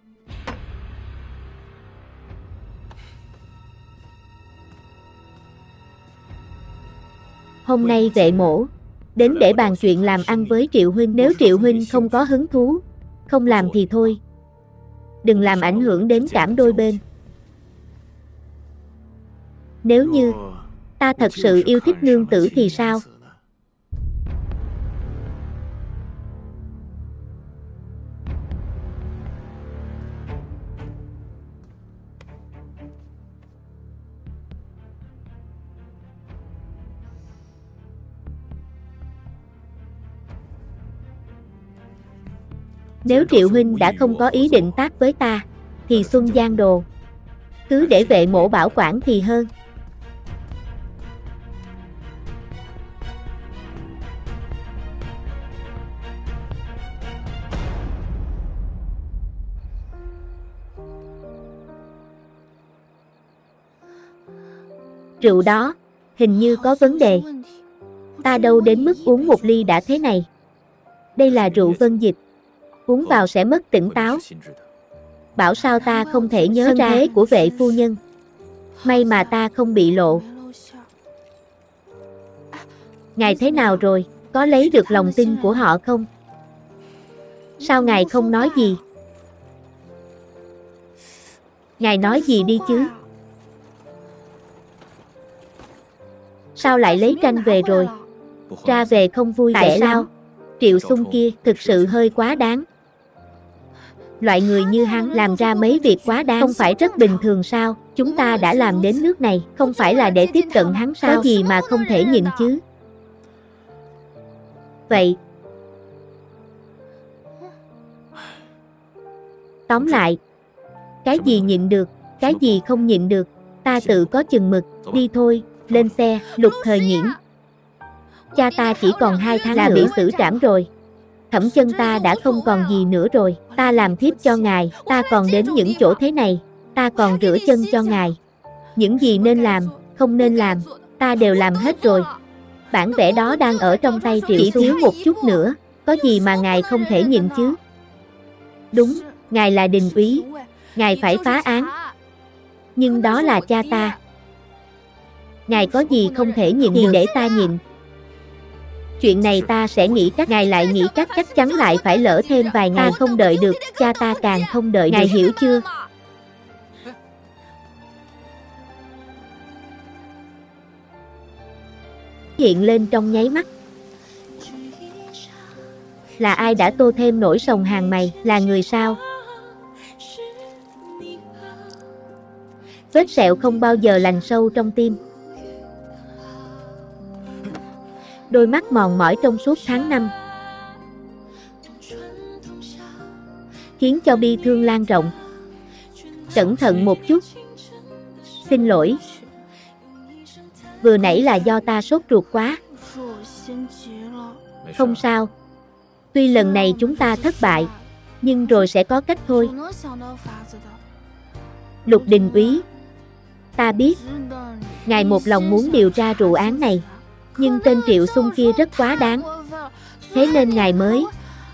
Hôm nay vệ mổ đến để bàn chuyện làm ăn với Triệu huynh. Nếu Triệu huynh không có hứng thú, không làm thì thôi. Đừng làm ảnh hưởng đến cảm đôi bên. Nếu như ta thật sự yêu thích nương tử thì sao? Nếu Triệu huynh đã không có ý định tác với ta, thì Xuân Giang đồ cứ để vệ mổ bảo quản thì hơn. Rượu đó hình như có vấn đề. Ta đâu đến mức uống một ly đã thế này. Đây là rượu vân dịch, uống vào sẽ mất tỉnh táo. Bảo sao ta không thể nhớ ra thế của vệ phu nhân. May mà ta không bị lộ. Ngài thế nào rồi, có lấy được lòng tin của họ không? Sao ngài không nói gì? Ngài nói gì đi chứ? Sao lại lấy tranh về rồi? Ra về không vui vẻ sao? Triệu Xung kia thực sự hơi quá đáng. Loại người như hắn làm ra mấy việc quá đáng không phải rất bình thường sao? Chúng ta đã làm đến nước này, không phải là để tiếp cận hắn sao? Có gì mà không thể nhịn chứ? Vậy tóm lại, cái gì nhịn được, cái gì không nhịn được, ta tự có chừng mực. Đi thôi, lên xe. Lục Thời Nghiễn, cha ta chỉ còn 2 tháng là bị xử trảm rồi. Thẩm chân ta đã không còn gì nữa rồi. Ta làm thiếp cho ngài, ta còn đến những chỗ thế này, ta còn rửa chân cho ngài. Những gì nên làm, không nên làm, ta đều làm hết rồi. Bản vẽ đó đang ở trong tay Triệu Xung, chỉ thiếu một chút nữa. Có gì mà ngài không thể nhịn chứ? Đúng, ngài là đình úy, ngài phải phá án. Nhưng đó là cha ta. Ngài có gì không thể nhịn thì để ta nhịn. Chuyện này ta sẽ nghĩ cách. Ngài lại nghĩ cách, chắc chắn lại phải lỡ thêm vài ngày. Ta không đợi được, cha ta càng không đợi được. Ngài hiểu chưa? hiện lên trong nháy mắt. Là ai đã tô thêm nỗi sầu hàng mày, là người sao? Vết sẹo không bao giờ lành sâu trong tim. Đôi mắt mòn mỏi trong suốt tháng năm, khiến cho bi thương lan rộng. Cẩn thận một chút. Xin lỗi. Vừa nãy là do ta sốt ruột quá. Không sao. Tuy lần này chúng ta thất bại, nhưng rồi sẽ có cách thôi. Lục Đình úy, ta biết, ngài một lòng muốn điều tra vụ án này, nhưng tên Triệu Xung kia rất quá đáng. Thế nên ngài mới...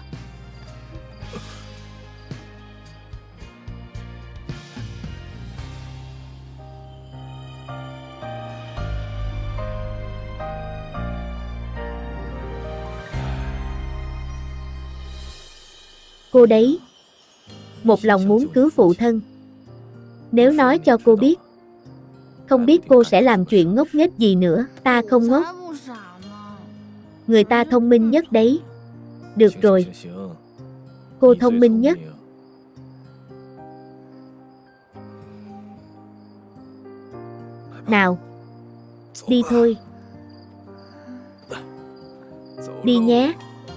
Cô đấy, một lòng muốn cứu phụ thân. Nếu nói cho cô biết, không biết cô sẽ làm chuyện ngốc nghếch gì nữa. Ta không ngốc. Người ta thông minh nhất đấy. Được rồi. Cô thông minh nhất. Nào, đi thôi. Đi nhé.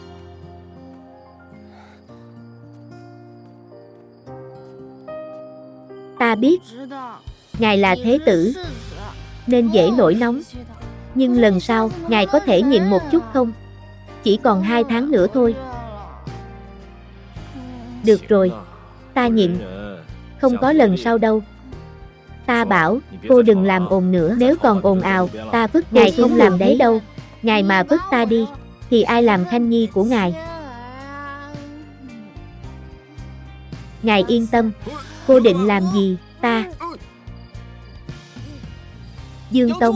Ta biết, ngài là thế tử, nên dễ nổi nóng. Nhưng lần sau, ngài có thể nhịn một chút không? Chỉ còn 2 tháng nữa thôi. Được rồi, ta nhịn. Không có lần sau đâu. Ta bảo, cô đừng làm ồn nữa. Nếu còn ồn ào, ta vứt ngài không làm đấy đâu. Ngài mà vứt ta đi, thì ai làm khanh nhi của ngài? Ngài yên tâm. Cô định làm gì, ta? Dương Tông.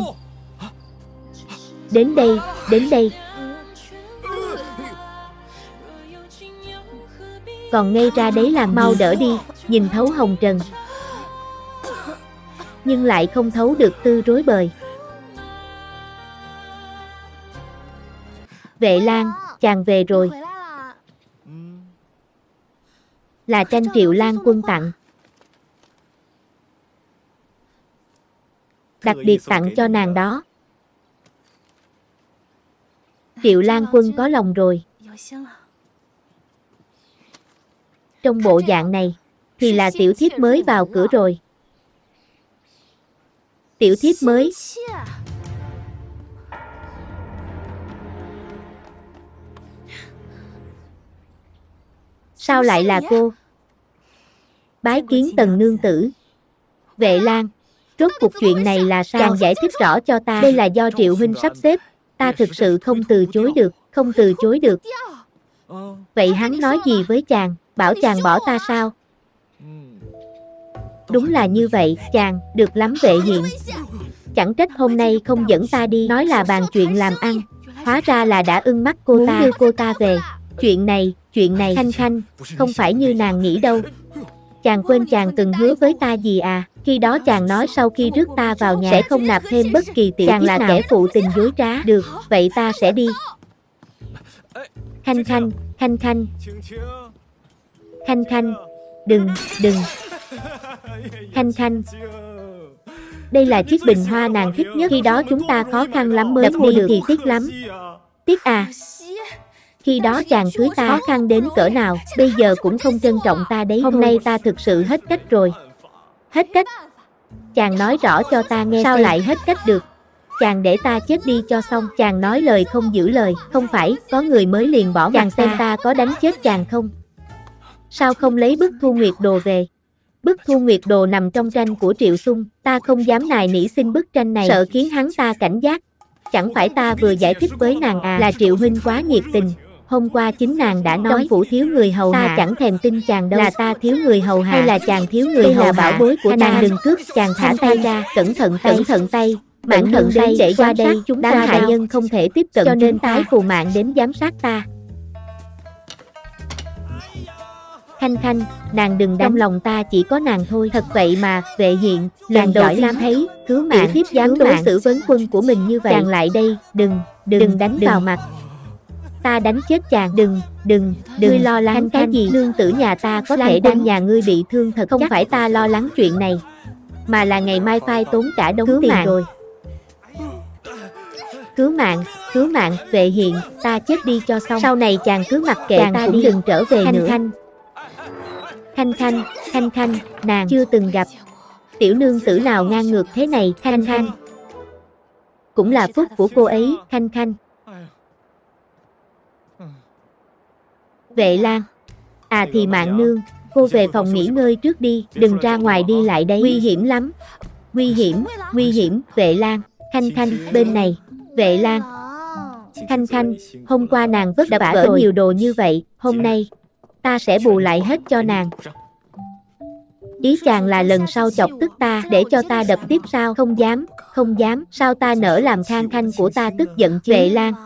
Đến đây, đến đây. Còn ngây ra đấy làm mau đỡ đi, nhìn thấu hồng trần. Nhưng lại không thấu được tư rối bời. Vệ Lan, chàng về rồi. Là tranh Triệu Lan Quân tặng. Đặc biệt tặng cho nàng đó. Triệu Lan Quân có lòng rồi. Trong bộ dạng này, thì là tiểu thiếp mới vào cửa rồi. Tiểu thiếp mới. Sao lại là cô? Bái kiến Tần nương tử. Vệ Lan, rốt cuộc chuyện này là sao? Chàng giải thích rõ cho ta. Đây là do Triệu huynh sắp xếp. Ta thực sự không từ chối được, không từ chối được. Vậy hắn nói gì với chàng? Bảo chàng bỏ ta sao? Đúng là như vậy, chàng, được lắm Vệ Hiện. Chẳng trách hôm nay không dẫn ta đi, nói là bàn chuyện làm ăn. Hóa ra là đã ưng mắt cô ta, muốn đưa cô ta về. Chuyện này, Khanh Khanh, không phải như nàng nghĩ đâu. Chàng quên chàng từng hứa với ta gì à? Khi đó chàng nói sau khi rước ta vào nhà sẽ không nạp thêm bất kỳ tiểu thiếp nào. Chàng là kẻ phụ tình dối trá. Được, vậy ta sẽ đi. Khanh Khanh, Khanh Khanh. Khanh Khanh, đừng. Khanh Khanh. Đây là chiếc bình hoa nàng thích nhất. Khi đó chúng ta khó khăn lắm mới mua được thì tiếc lắm. Tiếc à? Khi đó chàng cưới ta khó khăn đến cỡ nào, bây giờ cũng không trân trọng ta đấy. Hôm nay ta thực sự hết cách rồi. Hết cách? Chàng nói rõ cho ta nghe. Sao lại hết cách được? Chàng để ta chết đi cho xong. Chàng nói lời không giữ lời. Không phải, có người mới liền bỏ chàng xem ta có đánh chết chàng không? Sao không lấy bức Thu Nguyệt Đồ về? Bức Thu Nguyệt Đồ nằm trong tranh của Triệu Xung. Ta không dám nài nỉ xin bức tranh này, sợ khiến hắn ta cảnh giác. Chẳng phải ta vừa giải thích với nàng à, là Triệu huynh quá nhiệt tình. Hôm qua chính nàng đã nói trong phủ thiếu người hầu hạ. Ta chẳng thèm tin chàng đâu. Là ta thiếu người hầu hạ hay là chàng thiếu người hầu hạ? Bảo bối của nàng đừng cướp. Chàng thả tay ra. Cẩn thận tay. Mạng thận đây để qua đây. Chúng ta hạ nhân không thể tiếp cận, cho nên phái phù mạng đến giám sát ta. Khanh Khanh, nàng đừng trong lòng ta chỉ có nàng thôi. Thật vậy mà, Vệ Hiện, lần đầu tiên thấy, cứu mạng, thiếp dám đối xử vấn quân của mình như vậy. Chàng lại đây, đừng đánh vào mặt. Ta đánh chết chàng, đừng lo lắng cái gì, nương tử nhà ta có thể đánh nhà ngươi bị thương thật. Không phải ta lo lắng chuyện này, mà là ngày mai phai tốn cả đống tiền rồi. Cứu mạng, Vệ Hiện, ta chết đi cho xong. Sau này chàng cứ mặc kệ ta cũng đừng trở về nữa. Khanh Khanh, nàng chưa từng gặp tiểu nương tử nào ngang ngược thế này. Khanh Khanh, cũng là phúc của cô ấy. Khanh Khanh. Vệ Lan, thì Mạn nương, cô về phòng nghỉ ngơi trước đi, đừng ra ngoài đi lại đấy, nguy hiểm lắm. Nguy hiểm, Vệ Lan. Khanh Khanh, bên này. Vệ Lan. Khanh Khanh, hôm qua nàng vất vả vỡ nhiều đồ như vậy, hôm nay ta sẽ bù lại hết cho nàng. Ý chàng là lần sau chọc tức ta để cho ta đập tiếp sao? Không dám, sao ta nỡ làm Khanh Khanh của ta tức giận chứ? Vệ Lan.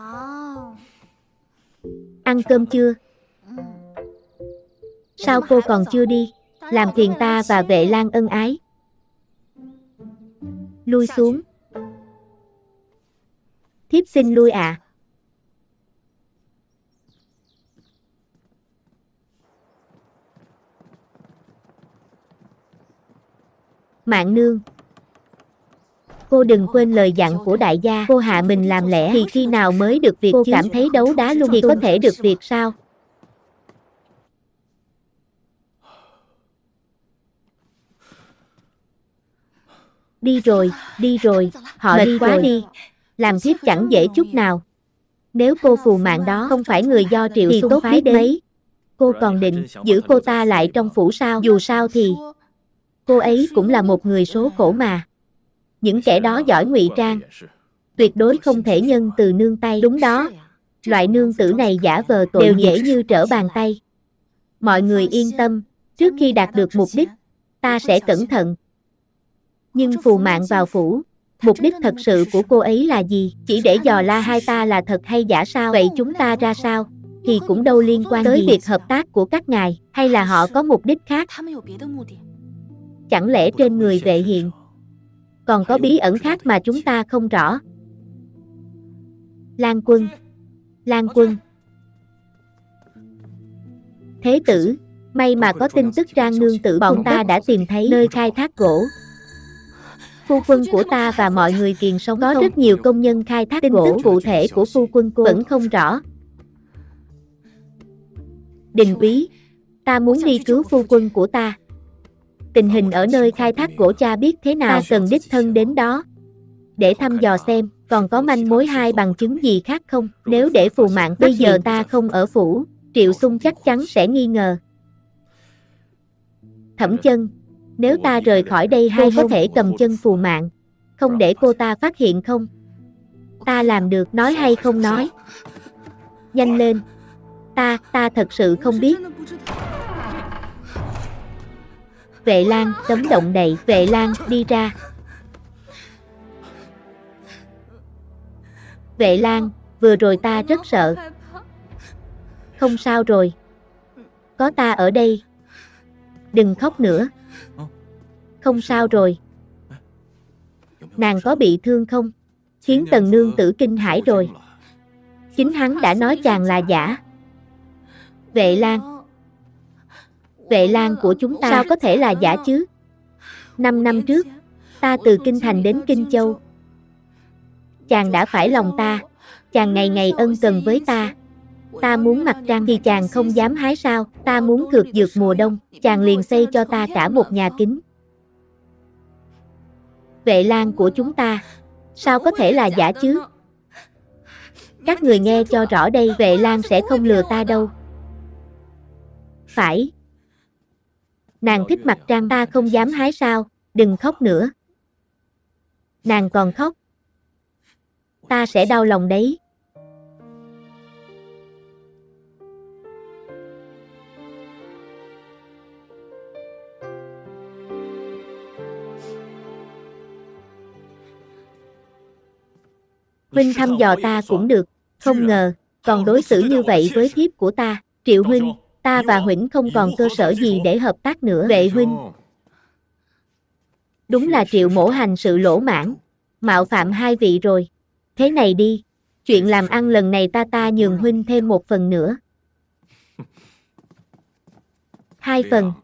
Ăn cơm chưa? Sao cô còn chưa đi? Làm phiền ta và Vệ Lan ân ái. Lui xuống. Thiếp xin lui ạ. Mạn nương, cô đừng quên lời dặn của đại gia. Cô hạ mình làm lẽ thì khi nào mới được việc? Cô cảm thấy đấu đá luôn thì có thể được việc sao? Đi rồi, họ đi quá đi. Làm thiếp chẳng dễ chút nào. Nếu cô phù Mạn đó không phải người do Triệu thì tốt biết mấy. Cô còn định giữ cô ta lại trong phủ sao? Dù sao thì cô ấy cũng là một người số khổ mà. Những kẻ đó giỏi ngụy trang, tuyệt đối không thể nhân từ nương tay. Đúng đó, loại nương tử này giả vờ tội đều dễ như trở bàn tay. Mọi người yên tâm, trước khi đạt được mục đích, ta sẽ cẩn thận. Nhưng phù Mạn vào phủ, mục đích thật sự của cô ấy là gì? Chỉ để dò la hai ta là thật hay giả sao? Vậy chúng ta ra sao? Thì cũng đâu liên quan tới việc hợp tác của các ngài, hay là họ có mục đích khác? Chẳng lẽ trên người Vệ Hiện còn có bí ẩn khác mà chúng ta không rõ? Lan Quân. Thế tử, may mà có tin tức Trang nương tử bọn ta đã tìm thấy nơi khai thác gỗ. Phu quân của ta và mọi người kiền sống có rất nhiều công nhân khai thác gỗ. Tin tức cụ thể của phu quân cô vẫn không rõ. Đình úy, ta muốn đi cứu phu quân của ta. Tình hình ở nơi khai thác gỗ cha biết thế nào? Ta cần đích thân đến đó để thăm dò xem còn có manh mối hay bằng chứng gì khác không. Nếu để phù Mạn bây giờ ta không ở phủ, Triệu Xung chắc chắn sẽ nghi ngờ. Thẩm Chân, nếu ta rời khỏi đây hay có thể cầm chân phù Mạn, không để cô ta phát hiện không? Ta làm được, nói hay không nói? Nhanh lên. Ta thật sự không biết. Vệ Lan, cấm động đậy. Vệ Lan, đi ra. Vệ Lan, vừa rồi ta rất sợ. Không sao rồi. Có ta ở đây. Đừng khóc nữa. Không sao rồi. Nàng có bị thương không? Khiến Tần nương tử kinh hãi rồi. Chính hắn đã nói chàng là giả. Vệ Lan của chúng ta sao có thể là giả chứ? 5 năm trước, ta từ Kinh Thành đến Kinh Châu. Chàng đã phải lòng ta, chàng ngày ngày ân cần với ta. Ta muốn mặc trang thì chàng không dám hái sao? Ta muốn thược dược mùa đông, chàng liền xây cho ta cả một nhà kính. Vệ Lan của chúng ta, sao có thể là giả chứ? Các người nghe cho rõ đây, Vệ Lan sẽ không lừa ta đâu. Phải. Nàng thích mặc trang ta không dám hái sao? Đừng khóc nữa. Nàng còn khóc, ta sẽ đau lòng đấy. Huynh thăm dò ta cũng được, không ngờ còn đối xử như vậy với thiếp của ta. Triệu huynh, Ta và Huynh không còn cơ sở gì để hợp tác nữa. Vệ huynh. Đúng là Triệu Mỗ hành sự lỗ mãn, mạo phạm hai vị rồi. Thế này đi, chuyện làm ăn lần này ta nhường huynh thêm một phần nữa. 2 phần.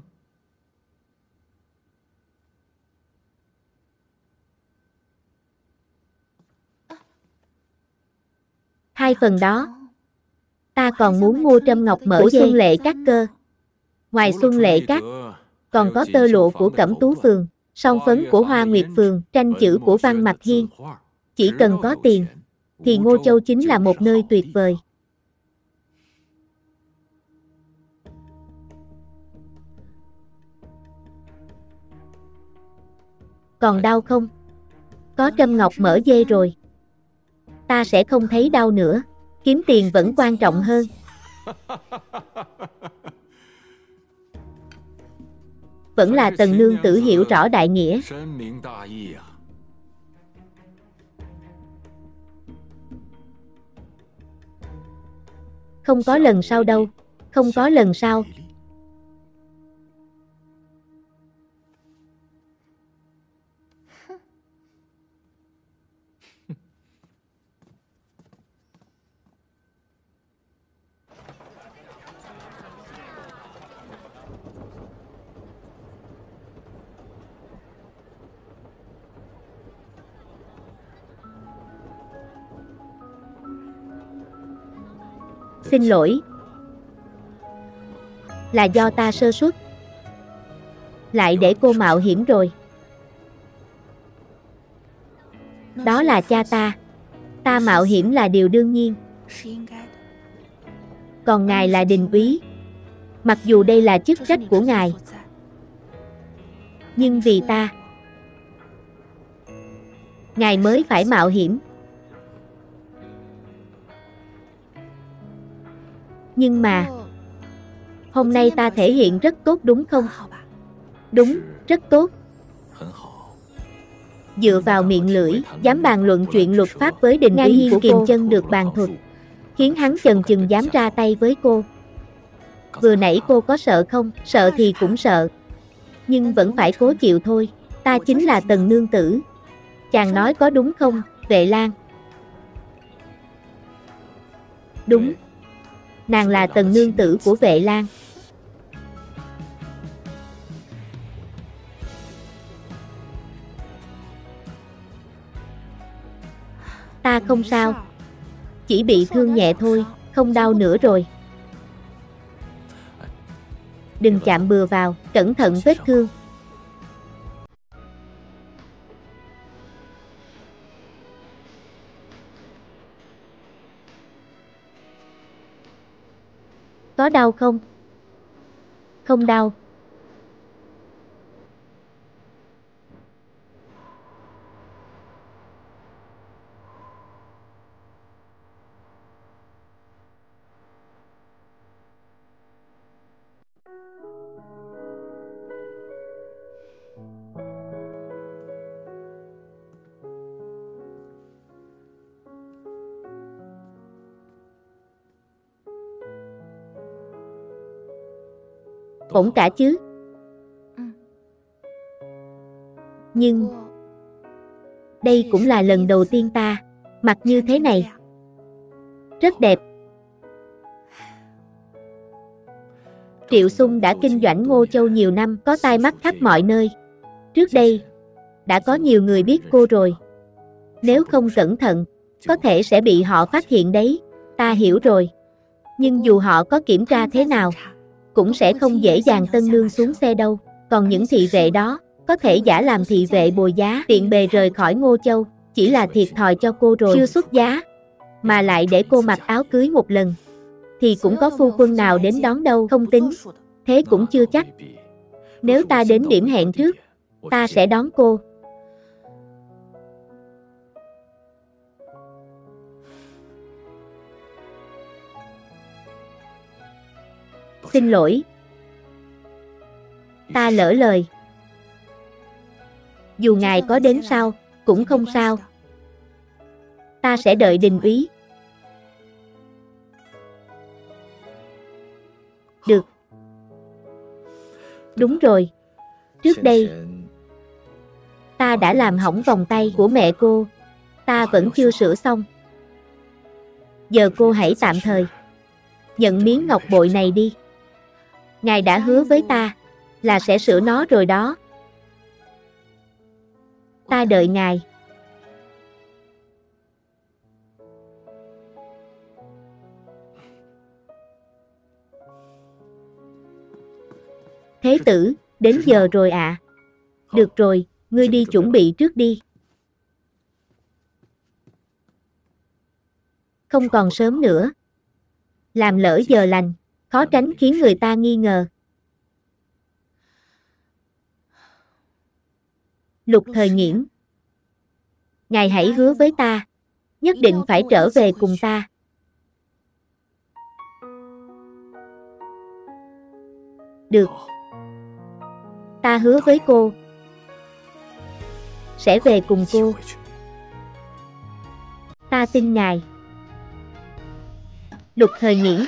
2 phần đó. Ta còn muốn mua Trâm Ngọc Mỡ Dê Xuân Lệ Các cơ. Ngoài Xuân Lệ Các, còn có tơ lụa của Cẩm Tú Phường, song phấn của Hoa Nguyệt Phường, tranh chữ của Văn Mạch Hiên. Chỉ cần có tiền, thì Ngô Châu chính là một nơi tuyệt vời. Còn đau không? Có Trâm Ngọc Mỡ Dê rồi. Ta sẽ không thấy đau nữa. Kiếm tiền vẫn quan trọng hơn. Vẫn là Tần nương tử hiểu rõ đại nghĩa. Không có lần sau đâu. Không có lần sau. Xin lỗi. Là do ta sơ suất. Lại để cô mạo hiểm rồi. Đó là cha ta. Ta mạo hiểm là điều đương nhiên. Còn ngài là đình úy. Mặc dù đây là chức trách của ngài, nhưng vì ta, ngài mới phải mạo hiểm. Nhưng mà, hôm nay ta thể hiện rất tốt đúng không? Đúng, rất tốt. Dựa vào miệng lưỡi, dám bàn luận chuyện luật pháp với đình úy của kiềm chân được bàn thuật, khiến hắn chần chừng dám ra tay với cô. Vừa nãy cô có sợ không? Sợ thì cũng sợ, nhưng vẫn phải cố chịu thôi. Ta chính là Tần nương tử. Chàng nói có đúng không, Vệ Lan? Đúng. Nàng là Tần nương tử của Vệ Lan. Ta không sao. Chỉ bị thương nhẹ thôi, không đau nữa rồi. Đừng chạm bừa vào, cẩn thận vết thương. Có đau không? Không đau. Ổn cả chứ? Nhưng đây cũng là lần đầu tiên ta mặc như thế này. Rất đẹp. Triệu Xung đã kinh doanh Ngô Châu nhiều năm, có tai mắt khắp mọi nơi. Trước đây, đã có nhiều người biết cô rồi. Nếu không cẩn thận, có thể sẽ bị họ phát hiện đấy. Ta hiểu rồi. Nhưng dù họ có kiểm tra thế nào, cũng sẽ không dễ dàng Tân Nương xuống xe đâu. Còn những thị vệ đó, có thể giả làm thị vệ bồi giá, tiện bề rời khỏi Ngô Châu, chỉ là thiệt thòi cho cô rồi. Chưa xuất giá, mà lại để cô mặc áo cưới một lần, thì cũng có phu quân nào đến đón đâu. Không tính, thế cũng chưa chắc. Nếu ta đến điểm hẹn trước, ta sẽ đón cô. Xin lỗi. Ta lỡ lời. Dù ngài có đến sau, cũng không sao. Ta sẽ đợi đình úy. Được. Đúng rồi. Trước đây, ta đã làm hỏng vòng tay của mẹ cô. Ta vẫn chưa sửa xong. Giờ cô hãy tạm thời nhận miếng ngọc bội này đi. Ngài đã hứa với ta là sẽ sửa nó rồi đó. Ta đợi ngài. Thế tử, đến giờ rồi ạ. Được rồi, ngươi đi chuẩn bị trước đi. Không còn sớm nữa. Làm lỡ giờ lành, khó tránh khiến người ta nghi ngờ. Lục Thời Nghiễn, ngài hãy hứa với ta, nhất định phải trở về cùng ta. Được. Ta hứa với cô, sẽ về cùng cô. Ta tin ngài. Lục Thời Nghiễn.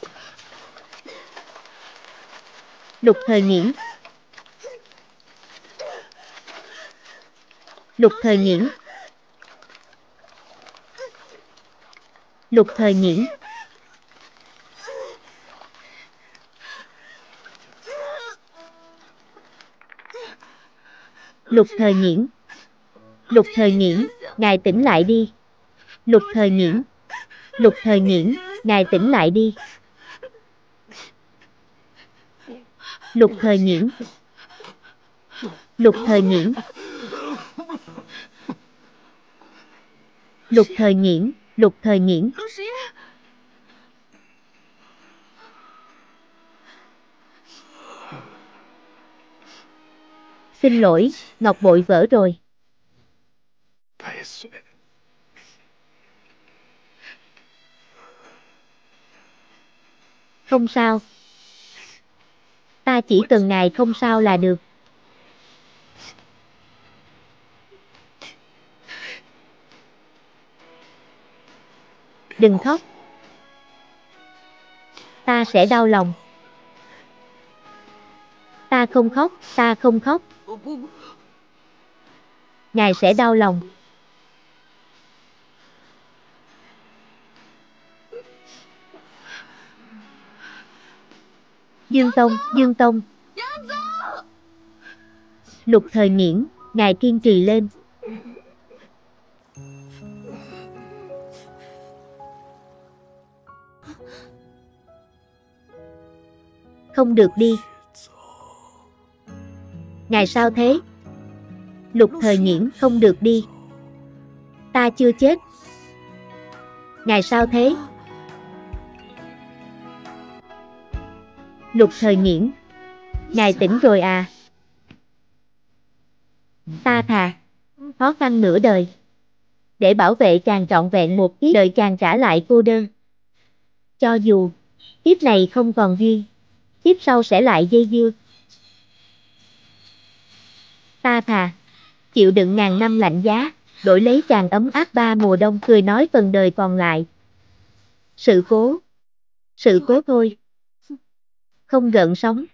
Lục Thời Nghiễn. Lục Thời Nghiễn. Lục Thời Nghiễn. Lục Thời Nghiễn. Lục Thời Nghiễn, ngài tỉnh lại đi. Lục Thời Nghiễn. Lục Thời Nghiễn, ngài tỉnh lại đi. Lục Thời Nghiễn. Lục Thời Nghiễn. Lục Thời Nghiễn. Lục Thời Nghiễn. Xin lỗi, ngọc bội vỡ rồi. Không sao. Ta chỉ cần ngài không sao là được. Đừng khóc. Ta sẽ đau lòng. Ta không khóc, ta không khóc. Ngài sẽ đau lòng. Dương Tông, Dương Tông. Lục Thời Nghiễn, ngài kiên trì lên. Không được đi. Ngài sao thế? Lục Thời Nghiễn, không được đi. Ta chưa chết. Ngài sao thế? Lục Thời Nghiễn, ngài tỉnh rồi à? Ta thà khó khăn nửa đời để bảo vệ chàng trọn vẹn một kiếp đời chàng trả lại cô đơn. Cho dù kiếp này không còn duyên, kiếp sau sẽ lại dây dưa. Ta thà chịu đựng ngàn năm lạnh giá, đổi lấy chàng ấm áp ba mùa đông. Cười nói phần đời còn lại. Sự cố thôi. Không gợn sóng.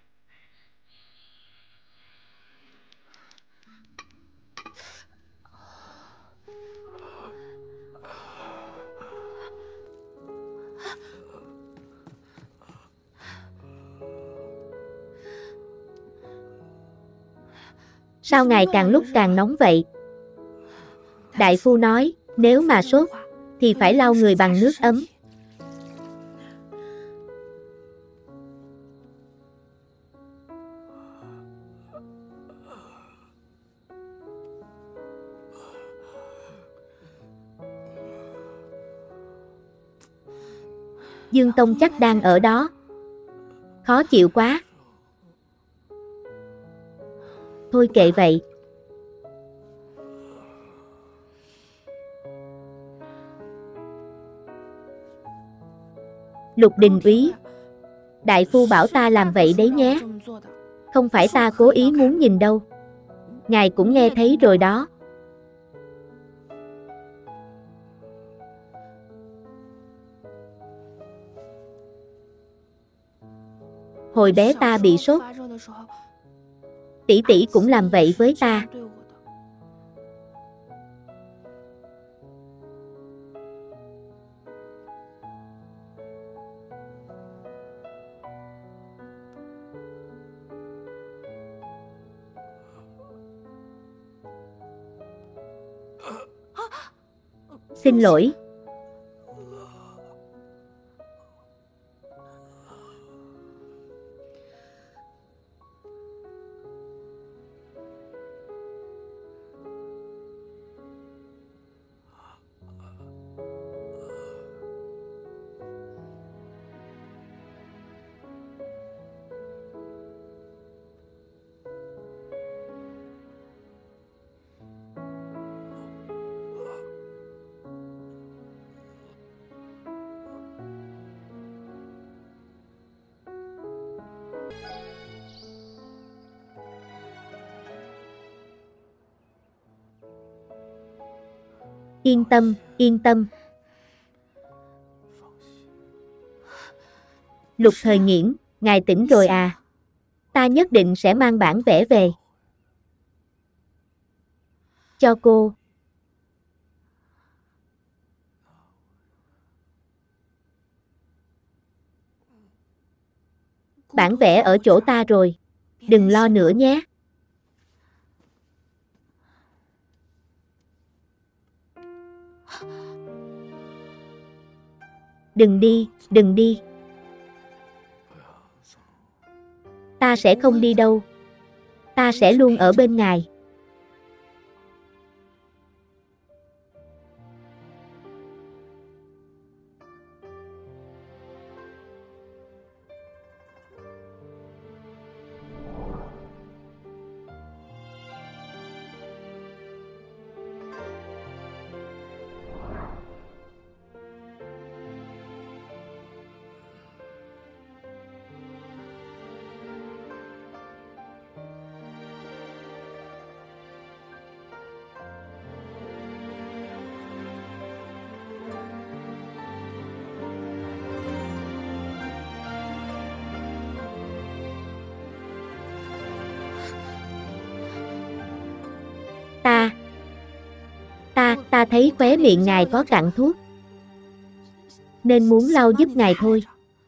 Sao ngài càng lúc càng nóng vậy? Đại phu nói, nếu mà sốt, thì phải lau người bằng nước ấm. Dương Tông chắc đang ở đó. Khó chịu quá. Thôi kệ vậy. Lục Đình Úy, đại phu bảo ta làm vậy đấy nhé. Không phải ta cố ý muốn nhìn đâu. Ngài cũng nghe thấy rồi đó. Hồi bé ta bị sốt, tỷ tỷ cũng làm vậy với ta. Xin lỗi. Yên tâm, yên tâm. Lục Thời Nghiễn, ngài tỉnh rồi à? Ta nhất định sẽ mang bản vẽ về. Cho cô. Bản vẽ ở chỗ ta rồi. Đừng lo nữa nhé. Đừng đi, đừng đi. Ta sẽ không đi đâu. Ta sẽ luôn ở bên ngài. Ta thấy khóe miệng ngài có cặn thuốc, nên muốn lau giúp ngài thôi.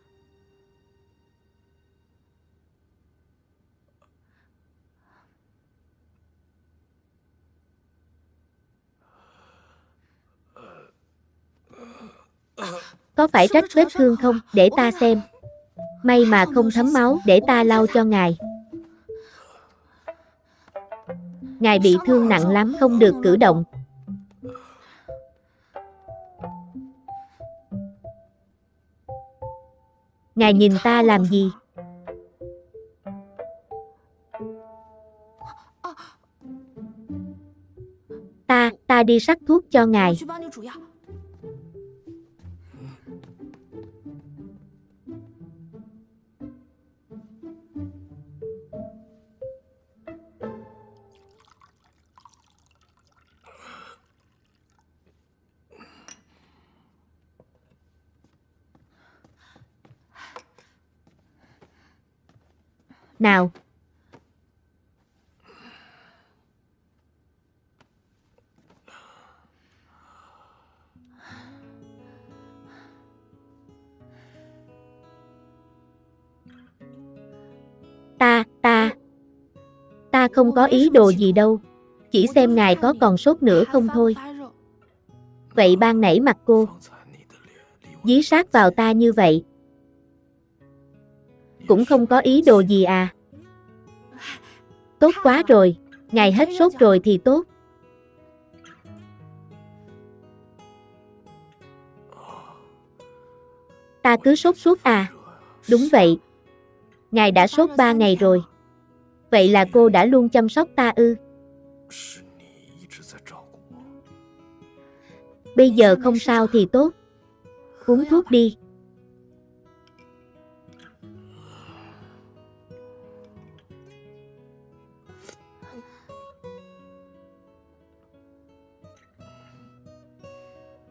Có phải rách vết thương không? Để ta xem. May mà không thấm máu, để ta lau cho ngài. Ngài bị thương nặng lắm, không được cử động. Ngài nhìn ta làm gì? Ta đi sắc thuốc cho ngài. Nào. Ta không có ý đồ gì đâu. Chỉ xem ngài có còn sốt nữa không thôi. Vậy ban nãy mặt cô dí sát vào ta như vậy, cũng không có ý đồ gì à? Tốt quá rồi, ngài hết sốt rồi thì tốt. Ta cứ sốt suốt à? Đúng vậy. Ngài đã sốt 3 ngày rồi. Vậy là cô đã luôn chăm sóc ta ư? Bây giờ không sao thì tốt. Uống thuốc đi.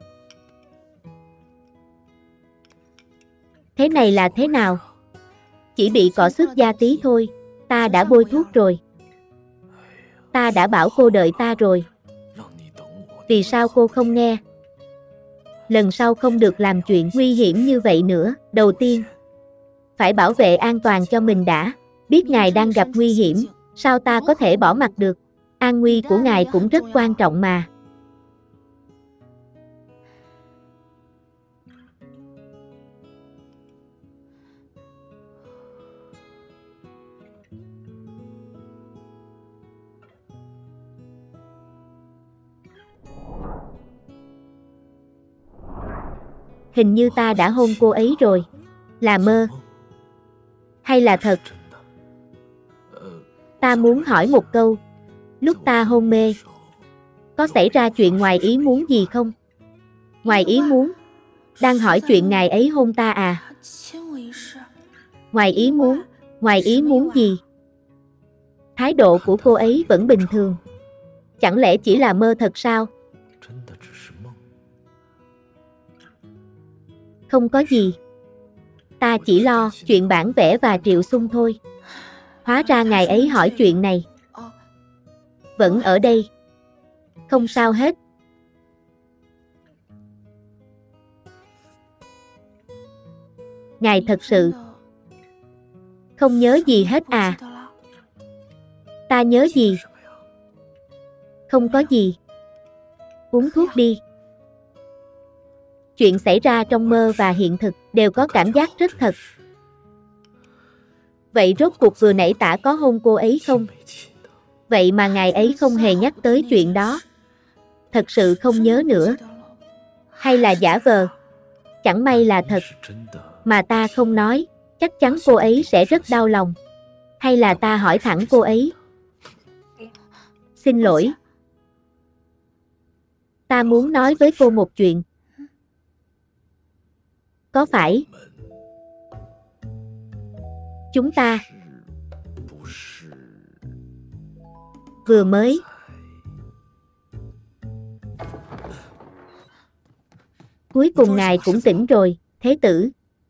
Thế này là thế nào? Chỉ bị cọ xước da tí thôi, ta đã bôi thuốc rồi. Ta đã bảo cô đợi ta rồi. Vì sao cô không nghe? Lần sau không được làm chuyện nguy hiểm như vậy nữa. Đầu tiên, phải bảo vệ an toàn cho mình đã. Biết ngài đang gặp nguy hiểm, sao ta có thể bỏ mặc được? An nguy của ngài cũng rất quan trọng mà. Hình như ta đã hôn cô ấy rồi. Là mơ? Hay là thật? Ta muốn hỏi một câu. Lúc ta hôn mê, có xảy ra chuyện ngoài ý muốn gì không? Ngoài ý muốn? Đang hỏi chuyện ngài ấy hôn ta à? Ngoài ý muốn? Ngoài ý muốn gì? Thái độ của cô ấy vẫn bình thường. Chẳng lẽ chỉ là mơ thật sao? Không có gì. Ta chỉ lo chuyện bản vẽ và Triệu Xung thôi. Hóa ra ngài ấy hỏi chuyện này. Vẫn ở đây. Không sao hết. Ngài thật sự không nhớ gì hết à? Ta nhớ gì? Không có gì. Uống thuốc đi. Chuyện xảy ra trong mơ và hiện thực đều có cảm giác rất thật. Vậy rốt cuộc vừa nãy tả có hôn cô ấy không? Vậy mà ngài ấy không hề nhắc tới chuyện đó. Thật sự không nhớ nữa. Hay là giả vờ? Chẳng may là thật. Mà ta không nói, chắc chắn cô ấy sẽ rất đau lòng. Hay là ta hỏi thẳng cô ấy? Xin lỗi. Ta muốn nói với cô một chuyện. Có phải chúng ta vừa mới cuối cùng ngài cũng tỉnh rồi, thế tử?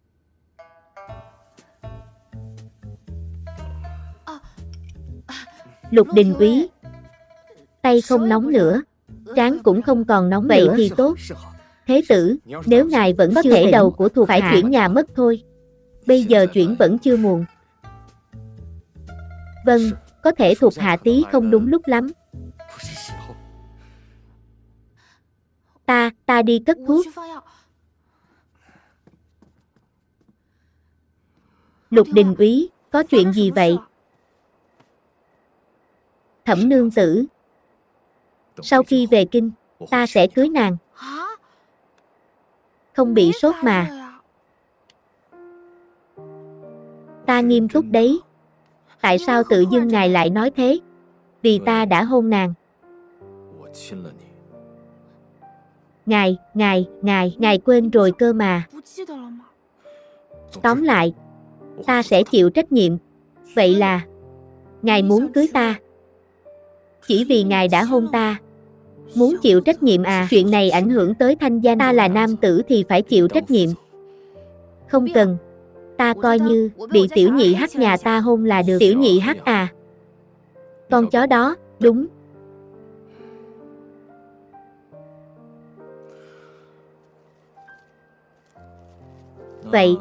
Lục Đình úy, tay không nóng nữa, trán cũng không còn nóng vậy nữa. Thì tốt. Thế tử, nếu ngài vẫn chưa thể đầu của thuộc hạ, phải chuyển nhà mất thôi. Bây giờ chuyển vẫn chưa muộn. Vâng, có thể thuộc hạ tí không đúng lúc lắm. Ta đi cất thuốc. Lục Đình úy, có chuyện gì vậy? Thẩm nương tử, sau khi về kinh, ta sẽ cưới nàng. Không bị sốt mà. Ta nghiêm túc đấy. Tại sao tự dưng ngài lại nói thế? Vì ta đã hôn nàng. Ngài quên rồi cơ mà. Tóm lại, ta sẽ chịu trách nhiệm. Vậy là, ngài muốn cưới ta. Chỉ vì ngài đã hôn ta. Muốn chịu trách nhiệm à? Chuyện này ảnh hưởng tới thanh danh. Ta là nam tử thì phải chịu trách nhiệm. Không cần. Ta coi như bị tiểu nhị hắc nhà ta hôn là được. Tiểu nhị hắc à? Con chó đó, đúng. Vậy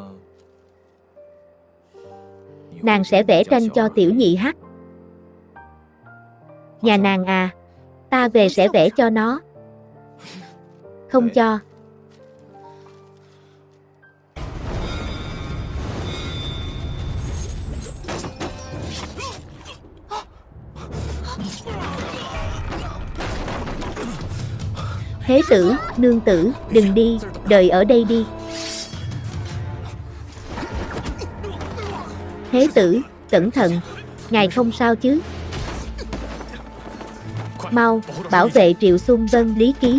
nàng sẽ vẽ tranh cho tiểu nhị hắc. Nhà nàng à? Ta về sẽ vẽ cho nó. Không cho. Thế tử, nương tử, đừng đi, đợi ở đây đi. Thế tử, cẩn thận, ngài không sao chứ? Mau, bảo vệ Triệu Xung. Vâng, lý ký.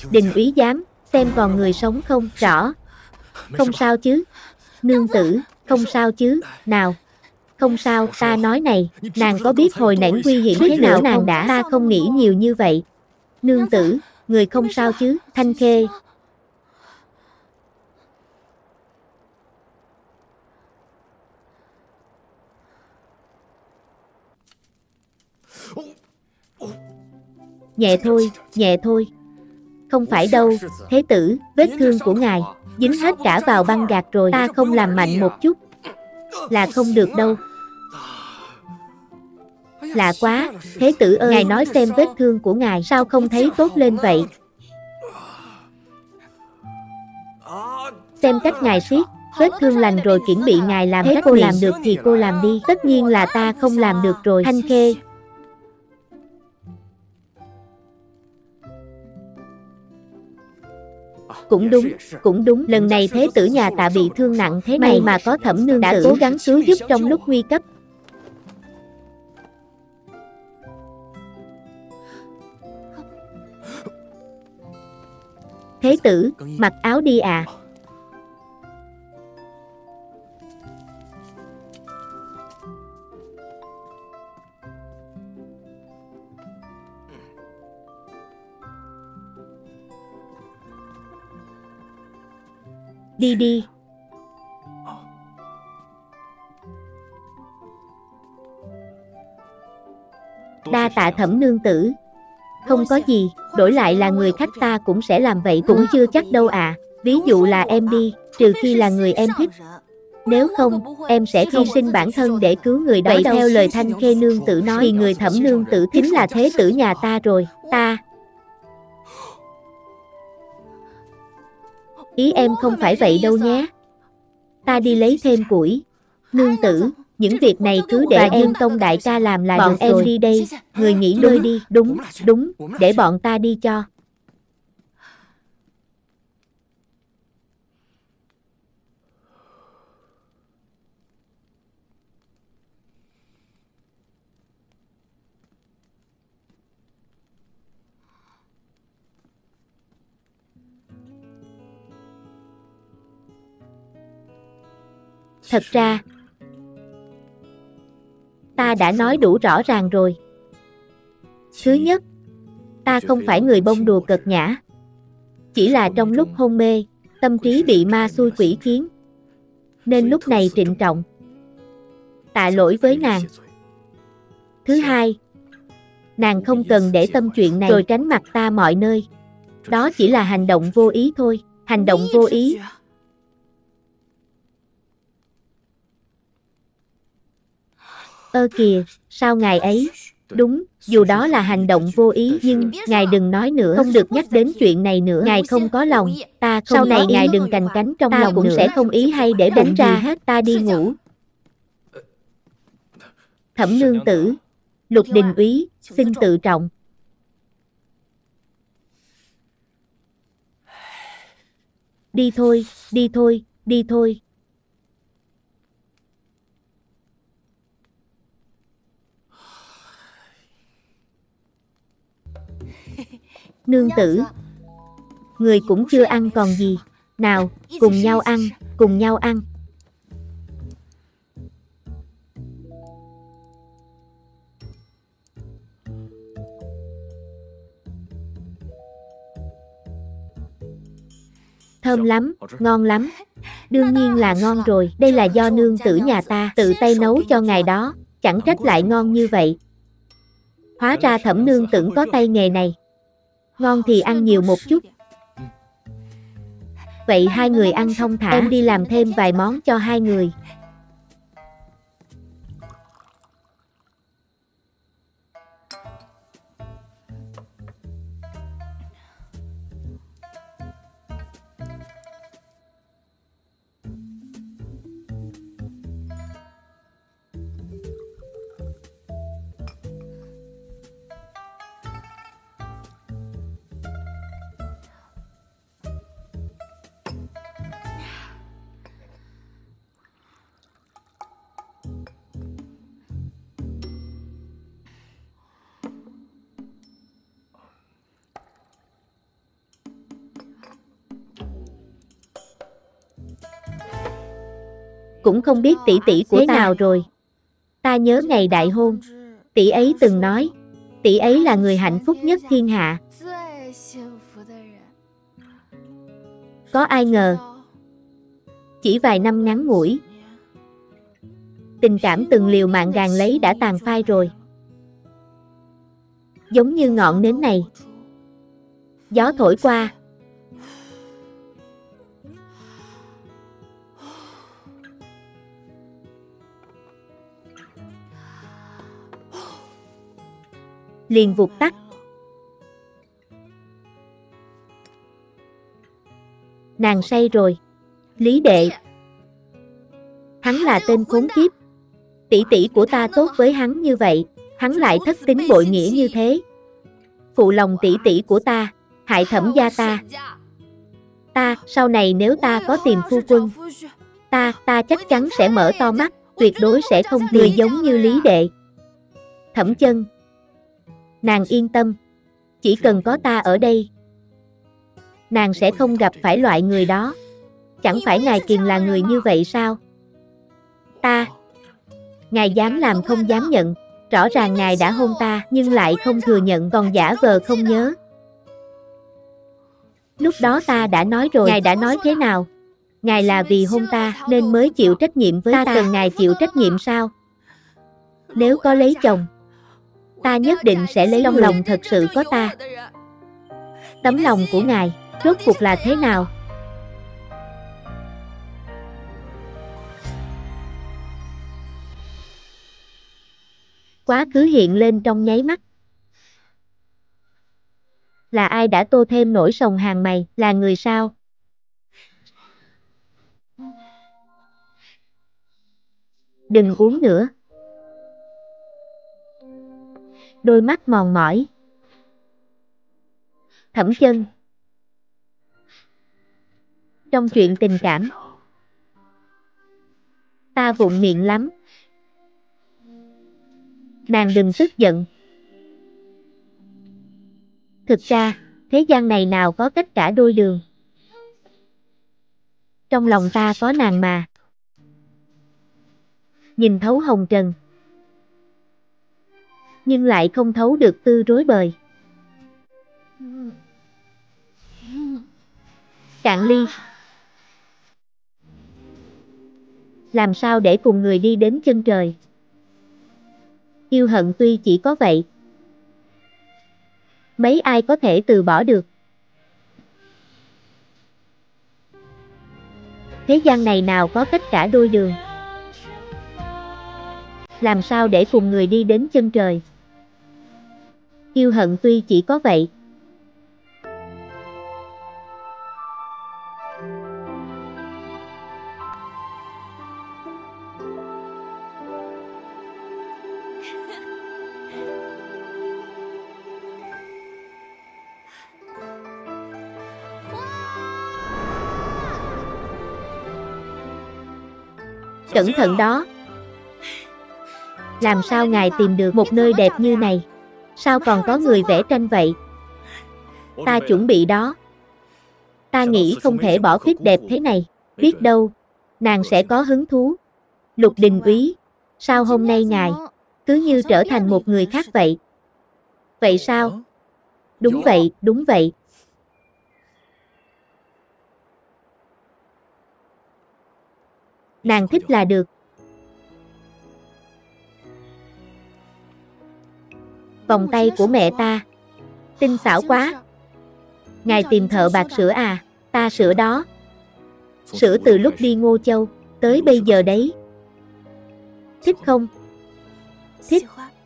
Đình úy giám, xem còn người sống không? Rõ. Không sao chứ? Nương tử, không sao chứ? Nào. Không sao, ta nói này, nàng có biết hồi nãy nguy hiểm thế nào nàng đã? Ta không nghĩ nhiều như vậy. Nương tử, người không sao chứ? Thanh Khê. Nhẹ thôi, nhẹ thôi. Không phải đâu, thế tử, vết thương của ngài, dính hết cả vào băng gạc rồi. Ta không làm mạnh một chút. Là không được đâu. Lạ quá, thế tử ơi, ngài nói xem vết thương của ngài sao không thấy tốt lên vậy? Xem cách ngài siết, vết thương lành rồi chuẩn bị ngài làm thế cô làm được thì cô làm đi. Tất nhiên là ta không làm được rồi. Thanh Khê. Cũng đúng, lần này thế tử nhà Tạ bị thương nặng thế này mà có Thẩm nương đã cố gắng cứu giúp trong lúc nguy cấp. Thế tử, mặc áo đi à. Đi đi. Đa tạ Thẩm nương tử. Không có gì, đổi lại là người khách ta cũng sẽ làm vậy cũng chưa chắc đâu à. Ví dụ là em đi, trừ khi là người em thích. Nếu không, em sẽ hy sinh bản thân để cứu người đó. Vậy theo lời Thanh Khê nương tử nói thì người Thẩm nương tử chính là thế tử nhà ta rồi. Ta. Ý em không phải vậy đâu nhé. Ta đi lấy thêm củi. Nương tử, những việc này cứ để em Tông đại ca làm là được rồi. Em đi đây, người nghỉ ngơi đi. Đúng, để bọn ta đi cho. Thật ra, ta đã nói đủ rõ ràng rồi. Thứ nhất, ta không phải người bông đùa cợt nhã. Chỉ là trong lúc hôn mê, tâm trí bị ma xui quỷ khiến. Nên lúc này trịnh trọng. Tạ lỗi với nàng. Thứ hai, nàng không cần để tâm chuyện này rồi tránh mặt ta mọi nơi. Đó chỉ là hành động vô ý thôi. Hành động vô ý. Ơ kìa, sao ngài ấy? Đúng, dù đó là hành động vô ý nhưng ngài đừng nói nữa, không được nhắc đến chuyện này nữa. Ngài không có lòng, ta không. Sau này ngài đừng cành cánh trong lòng cũng nữa. Sẽ không ý hay để đánh ra hết. Ta đi ngủ. Thẩm nương tử, Lục Đình úy, xin tự trọng. Đi thôi, đi thôi, đi thôi. Nương tử, người cũng chưa ăn còn gì. Nào, cùng nhau ăn, cùng nhau ăn. Thơm lắm, ngon lắm. Đương nhiên là ngon rồi. Đây là do nương tử nhà ta tự tay nấu cho ngài đó. Chẳng trách lại ngon như vậy. Hóa ra Thẩm nương tử có tay nghề này. Ngon thì ăn nhiều một chút. Vậy hai người ăn thong thả. Em đi làm thêm vài món cho hai người. Cũng không biết tỷ tỷ của ta nào rồi. Ta nhớ ngày đại hôn, tỷ ấy từng nói, tỷ ấy là người hạnh phúc nhất thiên hạ. Có ai ngờ, chỉ vài năm ngắn ngủi, tình cảm từng liều mạng gàn lấy đã tàn phai rồi. Giống như ngọn nến này, gió thổi qua, liền vụt tắt. Nàng say rồi. Lý Đệ, hắn là tên khốn kiếp. Tỷ tỷ của ta tốt với hắn như vậy, hắn lại thất tín bội nghĩa như thế. Phụ lòng tỷ tỷ của ta, hại Thẩm gia ta. Sau này nếu ta có tìm phu quân, ta chắc chắn sẽ mở to mắt, tuyệt đối sẽ không người giống như Lý Đệ. Thẩm Chân, nàng yên tâm, chỉ cần có ta ở đây, nàng sẽ không gặp phải loại người đó. Chẳng phải ngài Kiền là người như vậy sao? Ngài dám làm không dám nhận, rõ ràng ngài đã hôn ta nhưng lại không thừa nhận, còn giả vờ không nhớ. Lúc đó ta đã nói rồi. Ngài đã nói thế nào? Ngài là vì hôn ta nên mới chịu trách nhiệm với ta. Cần ngài chịu trách nhiệm sao? Nếu có lấy chồng, ta nhất định sẽ lấy trong lòng thật sự có ta. Tấm lòng của ngài, rốt cuộc là thế nào? Quá khứ hiện lên trong nháy mắt. Là ai đã tô thêm nỗi sầu hàng mày? Là người sao? Đừng uống nữa. Đôi mắt mòn mỏi. Thẩm Chân, trong chuyện tình cảm, ta vụng miệng lắm. Nàng đừng tức giận. Thực ra, thế gian này nào có cách cả đôi đường. Trong lòng ta có nàng mà. Nhìn thấu hồng trần, nhưng lại không thấu được tư rối bời. Cạn ly. Làm sao để cùng người đi đến chân trời? Yêu hận tuy chỉ có vậy, mấy ai có thể từ bỏ được. Thế gian này nào có cách cả đôi đường. Làm sao để cùng người đi đến chân trời? Yêu hận tuy chỉ có vậy. Cẩn thận đó. Làm sao ngài tìm được một nơi đẹp như này? Sao còn có người vẽ tranh vậy? Ta chuẩn bị đó. Ta nghĩ không thể bỏ tuyết đẹp thế này. Biết đâu, nàng sẽ có hứng thú. Lục Đình úy, sao hôm nay ngài cứ như trở thành một người khác vậy? Vậy sao? Đúng vậy, đúng vậy. Nàng thích là được. Vòng tay của mẹ ta, tinh xảo quá. Ngài tìm thợ bạc sữa à? Ta sữa đó. Sữa từ lúc đi Ngô Châu, tới bây giờ đấy. Thích không? Thích.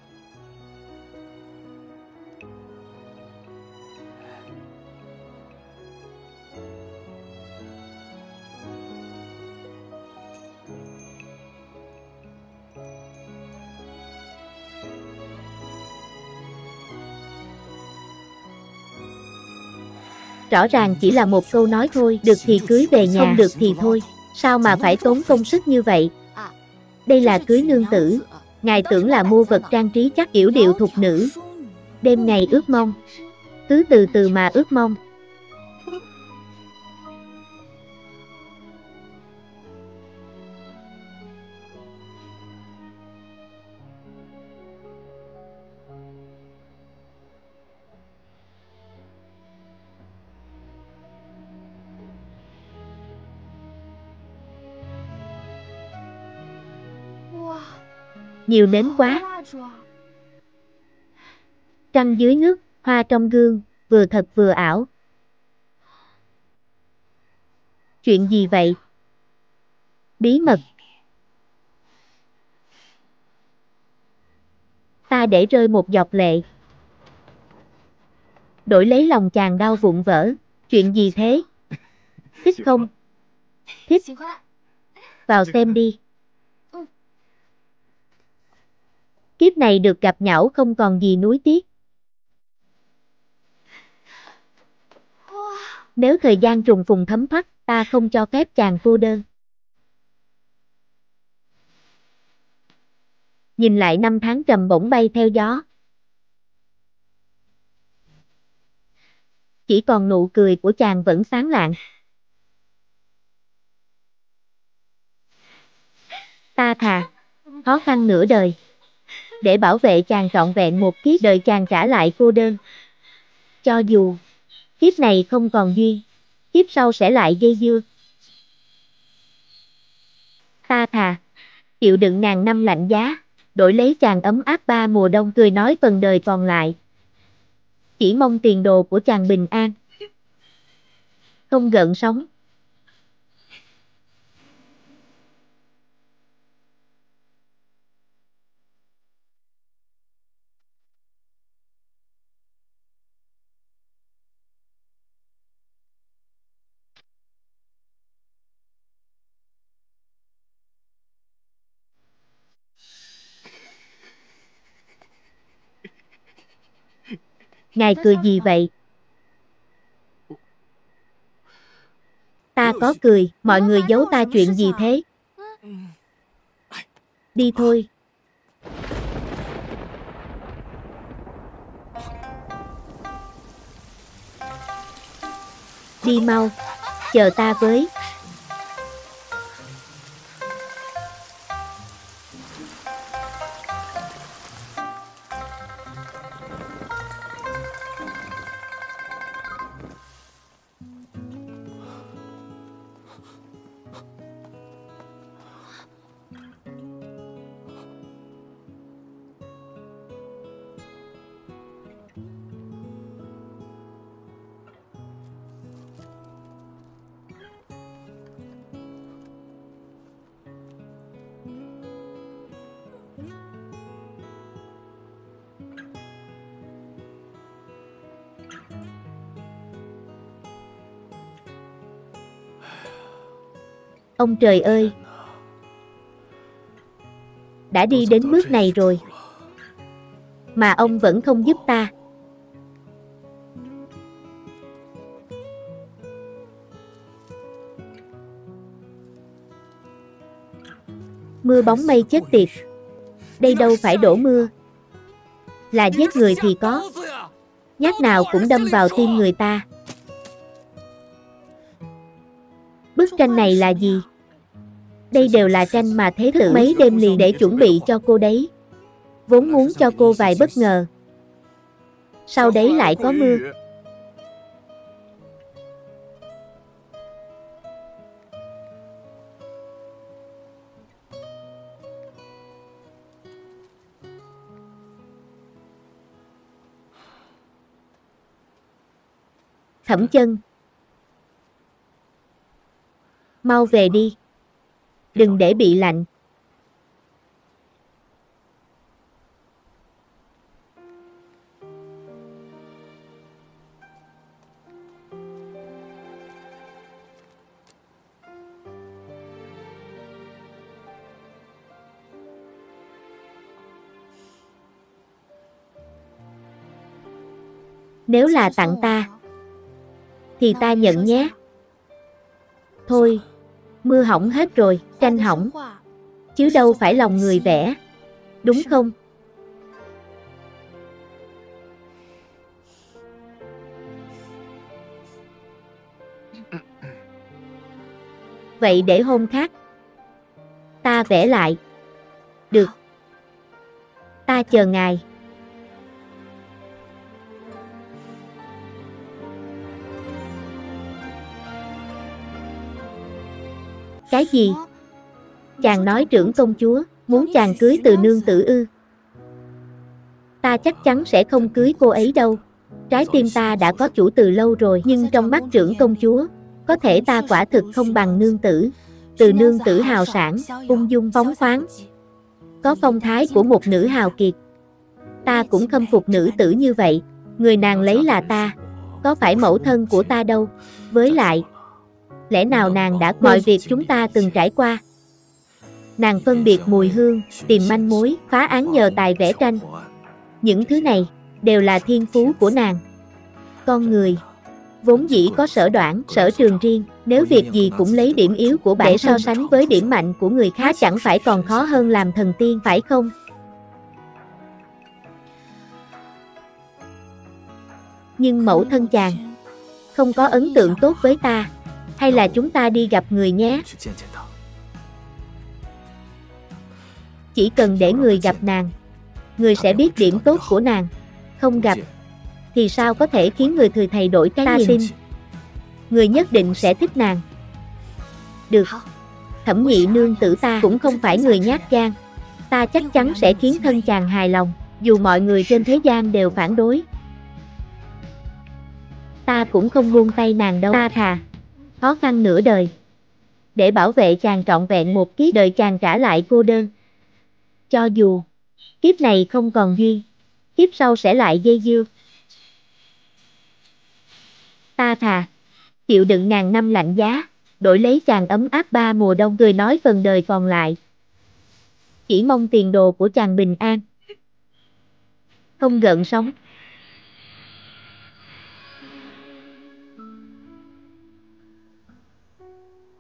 Rõ ràng chỉ là một câu nói thôi, được thì cưới về nhà, không được thì thôi. Sao mà phải tốn công sức như vậy? Đây là cưới nương tử. Ngài tưởng là mua vật trang trí chắc yểu điệu thục nữ. Đêm ngày ước mong, cứ từ từ mà ước mong. Nhiều nến quá. Trăng dưới nước, hoa trong gương, vừa thật vừa ảo. Chuyện gì vậy? Bí mật. Ta để rơi một giọt lệ. Đổi lấy lòng chàng đau vụn vỡ. Chuyện gì thế? Thích không? Thích. Vào xem đi. Kiếp này được gặp nhão không còn gì nuối tiếc. Nếu thời gian trùng phùng thấm thoắt, ta không cho phép chàng cô đơn. Nhìn lại năm tháng trầm bổng bay theo gió. Chỉ còn nụ cười của chàng vẫn sáng lạng. Ta thà khó khăn nửa đời để bảo vệ chàng trọn vẹn một kiếp đời chàng trả lại cô đơn. Cho dù kiếp này không còn duyên, kiếp sau sẽ lại dây dưa. Ta thà chịu đựng ngàn năm lạnh giá, đổi lấy chàng ấm áp ba mùa đông cười nói phần đời còn lại. Chỉ mong tiền đồ của chàng bình an, không gợn sóng. Ngài cười gì vậy? Ta có cười, mọi người giấu ta chuyện gì thế? Đi thôi. Đi mau, chờ ta với. Ông trời ơi! Đã đi đến bước này rồi, mà ông vẫn không giúp ta. Mưa bóng mây chết tiệt. Đây đâu phải đổ mưa, là giết người thì có. Nhát nào cũng đâm vào tim người ta. Bức tranh này là gì? Đây đều là tranh mà Thế Tử mấy đêm liền để chuẩn bị cho cô đấy. Vốn muốn cho cô vài bất ngờ. Sau đấy lại có mưa. Thẩm Chân, mau về đi. Đừng để bị lạnh. Nếu là tặng ta, thì ta nhận nhé. Thôi, mưa hỏng hết rồi, tranh hỏng. Chứ đâu phải lòng người vẽ, đúng không? Vậy để hôm khác, ta vẽ lại. Được. Ta chờ ngài. Cái gì? Chàng nói trưởng công chúa. Muốn chàng cưới Từ nương tử ư? Ta chắc chắn sẽ không cưới cô ấy đâu. Trái tim ta đã có chủ từ lâu rồi, nhưng trong mắt trưởng công chúa, có thể ta quả thực không bằng nương tử. Từ nương tử hào sảng, ung dung phóng khoáng, có phong thái của một nữ hào kiệt. Ta cũng khâm phục nữ tử như vậy. Người nàng lấy là ta, có phải mẫu thân của ta đâu. Với lại, lẽ nào nàng đã mọi việc chúng ta từng trải qua. Nàng phân biệt mùi hương, tìm manh mối, phá án nhờ tài vẽ tranh. Những thứ này đều là thiên phú của nàng. Con người vốn dĩ có sở đoản, sở trường riêng, nếu việc gì cũng lấy điểm yếu của bản thân để so sánh với điểm mạnh của người khác chẳng phải còn khó hơn làm thần tiên phải không? Nhưng mẫu thân chàng không có ấn tượng tốt với ta, hay là chúng ta đi gặp người nhé? Chỉ cần để người gặp nàng, người sẽ biết điểm tốt của nàng. Không gặp thì sao có thể khiến người thừa thay đổi cái nhìn. Ta tin người nhất định sẽ thích nàng. Được, Thẩm nhị nương tử ta cũng không phải người nhát gan. Ta chắc chắn sẽ khiến thân chàng hài lòng, dù mọi người trên thế gian đều phản đối. Ta cũng không buông tay nàng đâu. Ta thà khó khăn nửa đời để bảo vệ chàng trọn vẹn một kiếp, đời chàng trả lại cô đơn. Cho dù kiếp này không còn duyên, kiếp sau sẽ lại dây dưa. Ta thà chịu đựng ngàn năm lạnh giá, đổi lấy chàng ấm áp 3 mùa đông. Cười nói phần đời còn lại, chỉ mong tiền đồ của chàng bình an, không gợn sóng.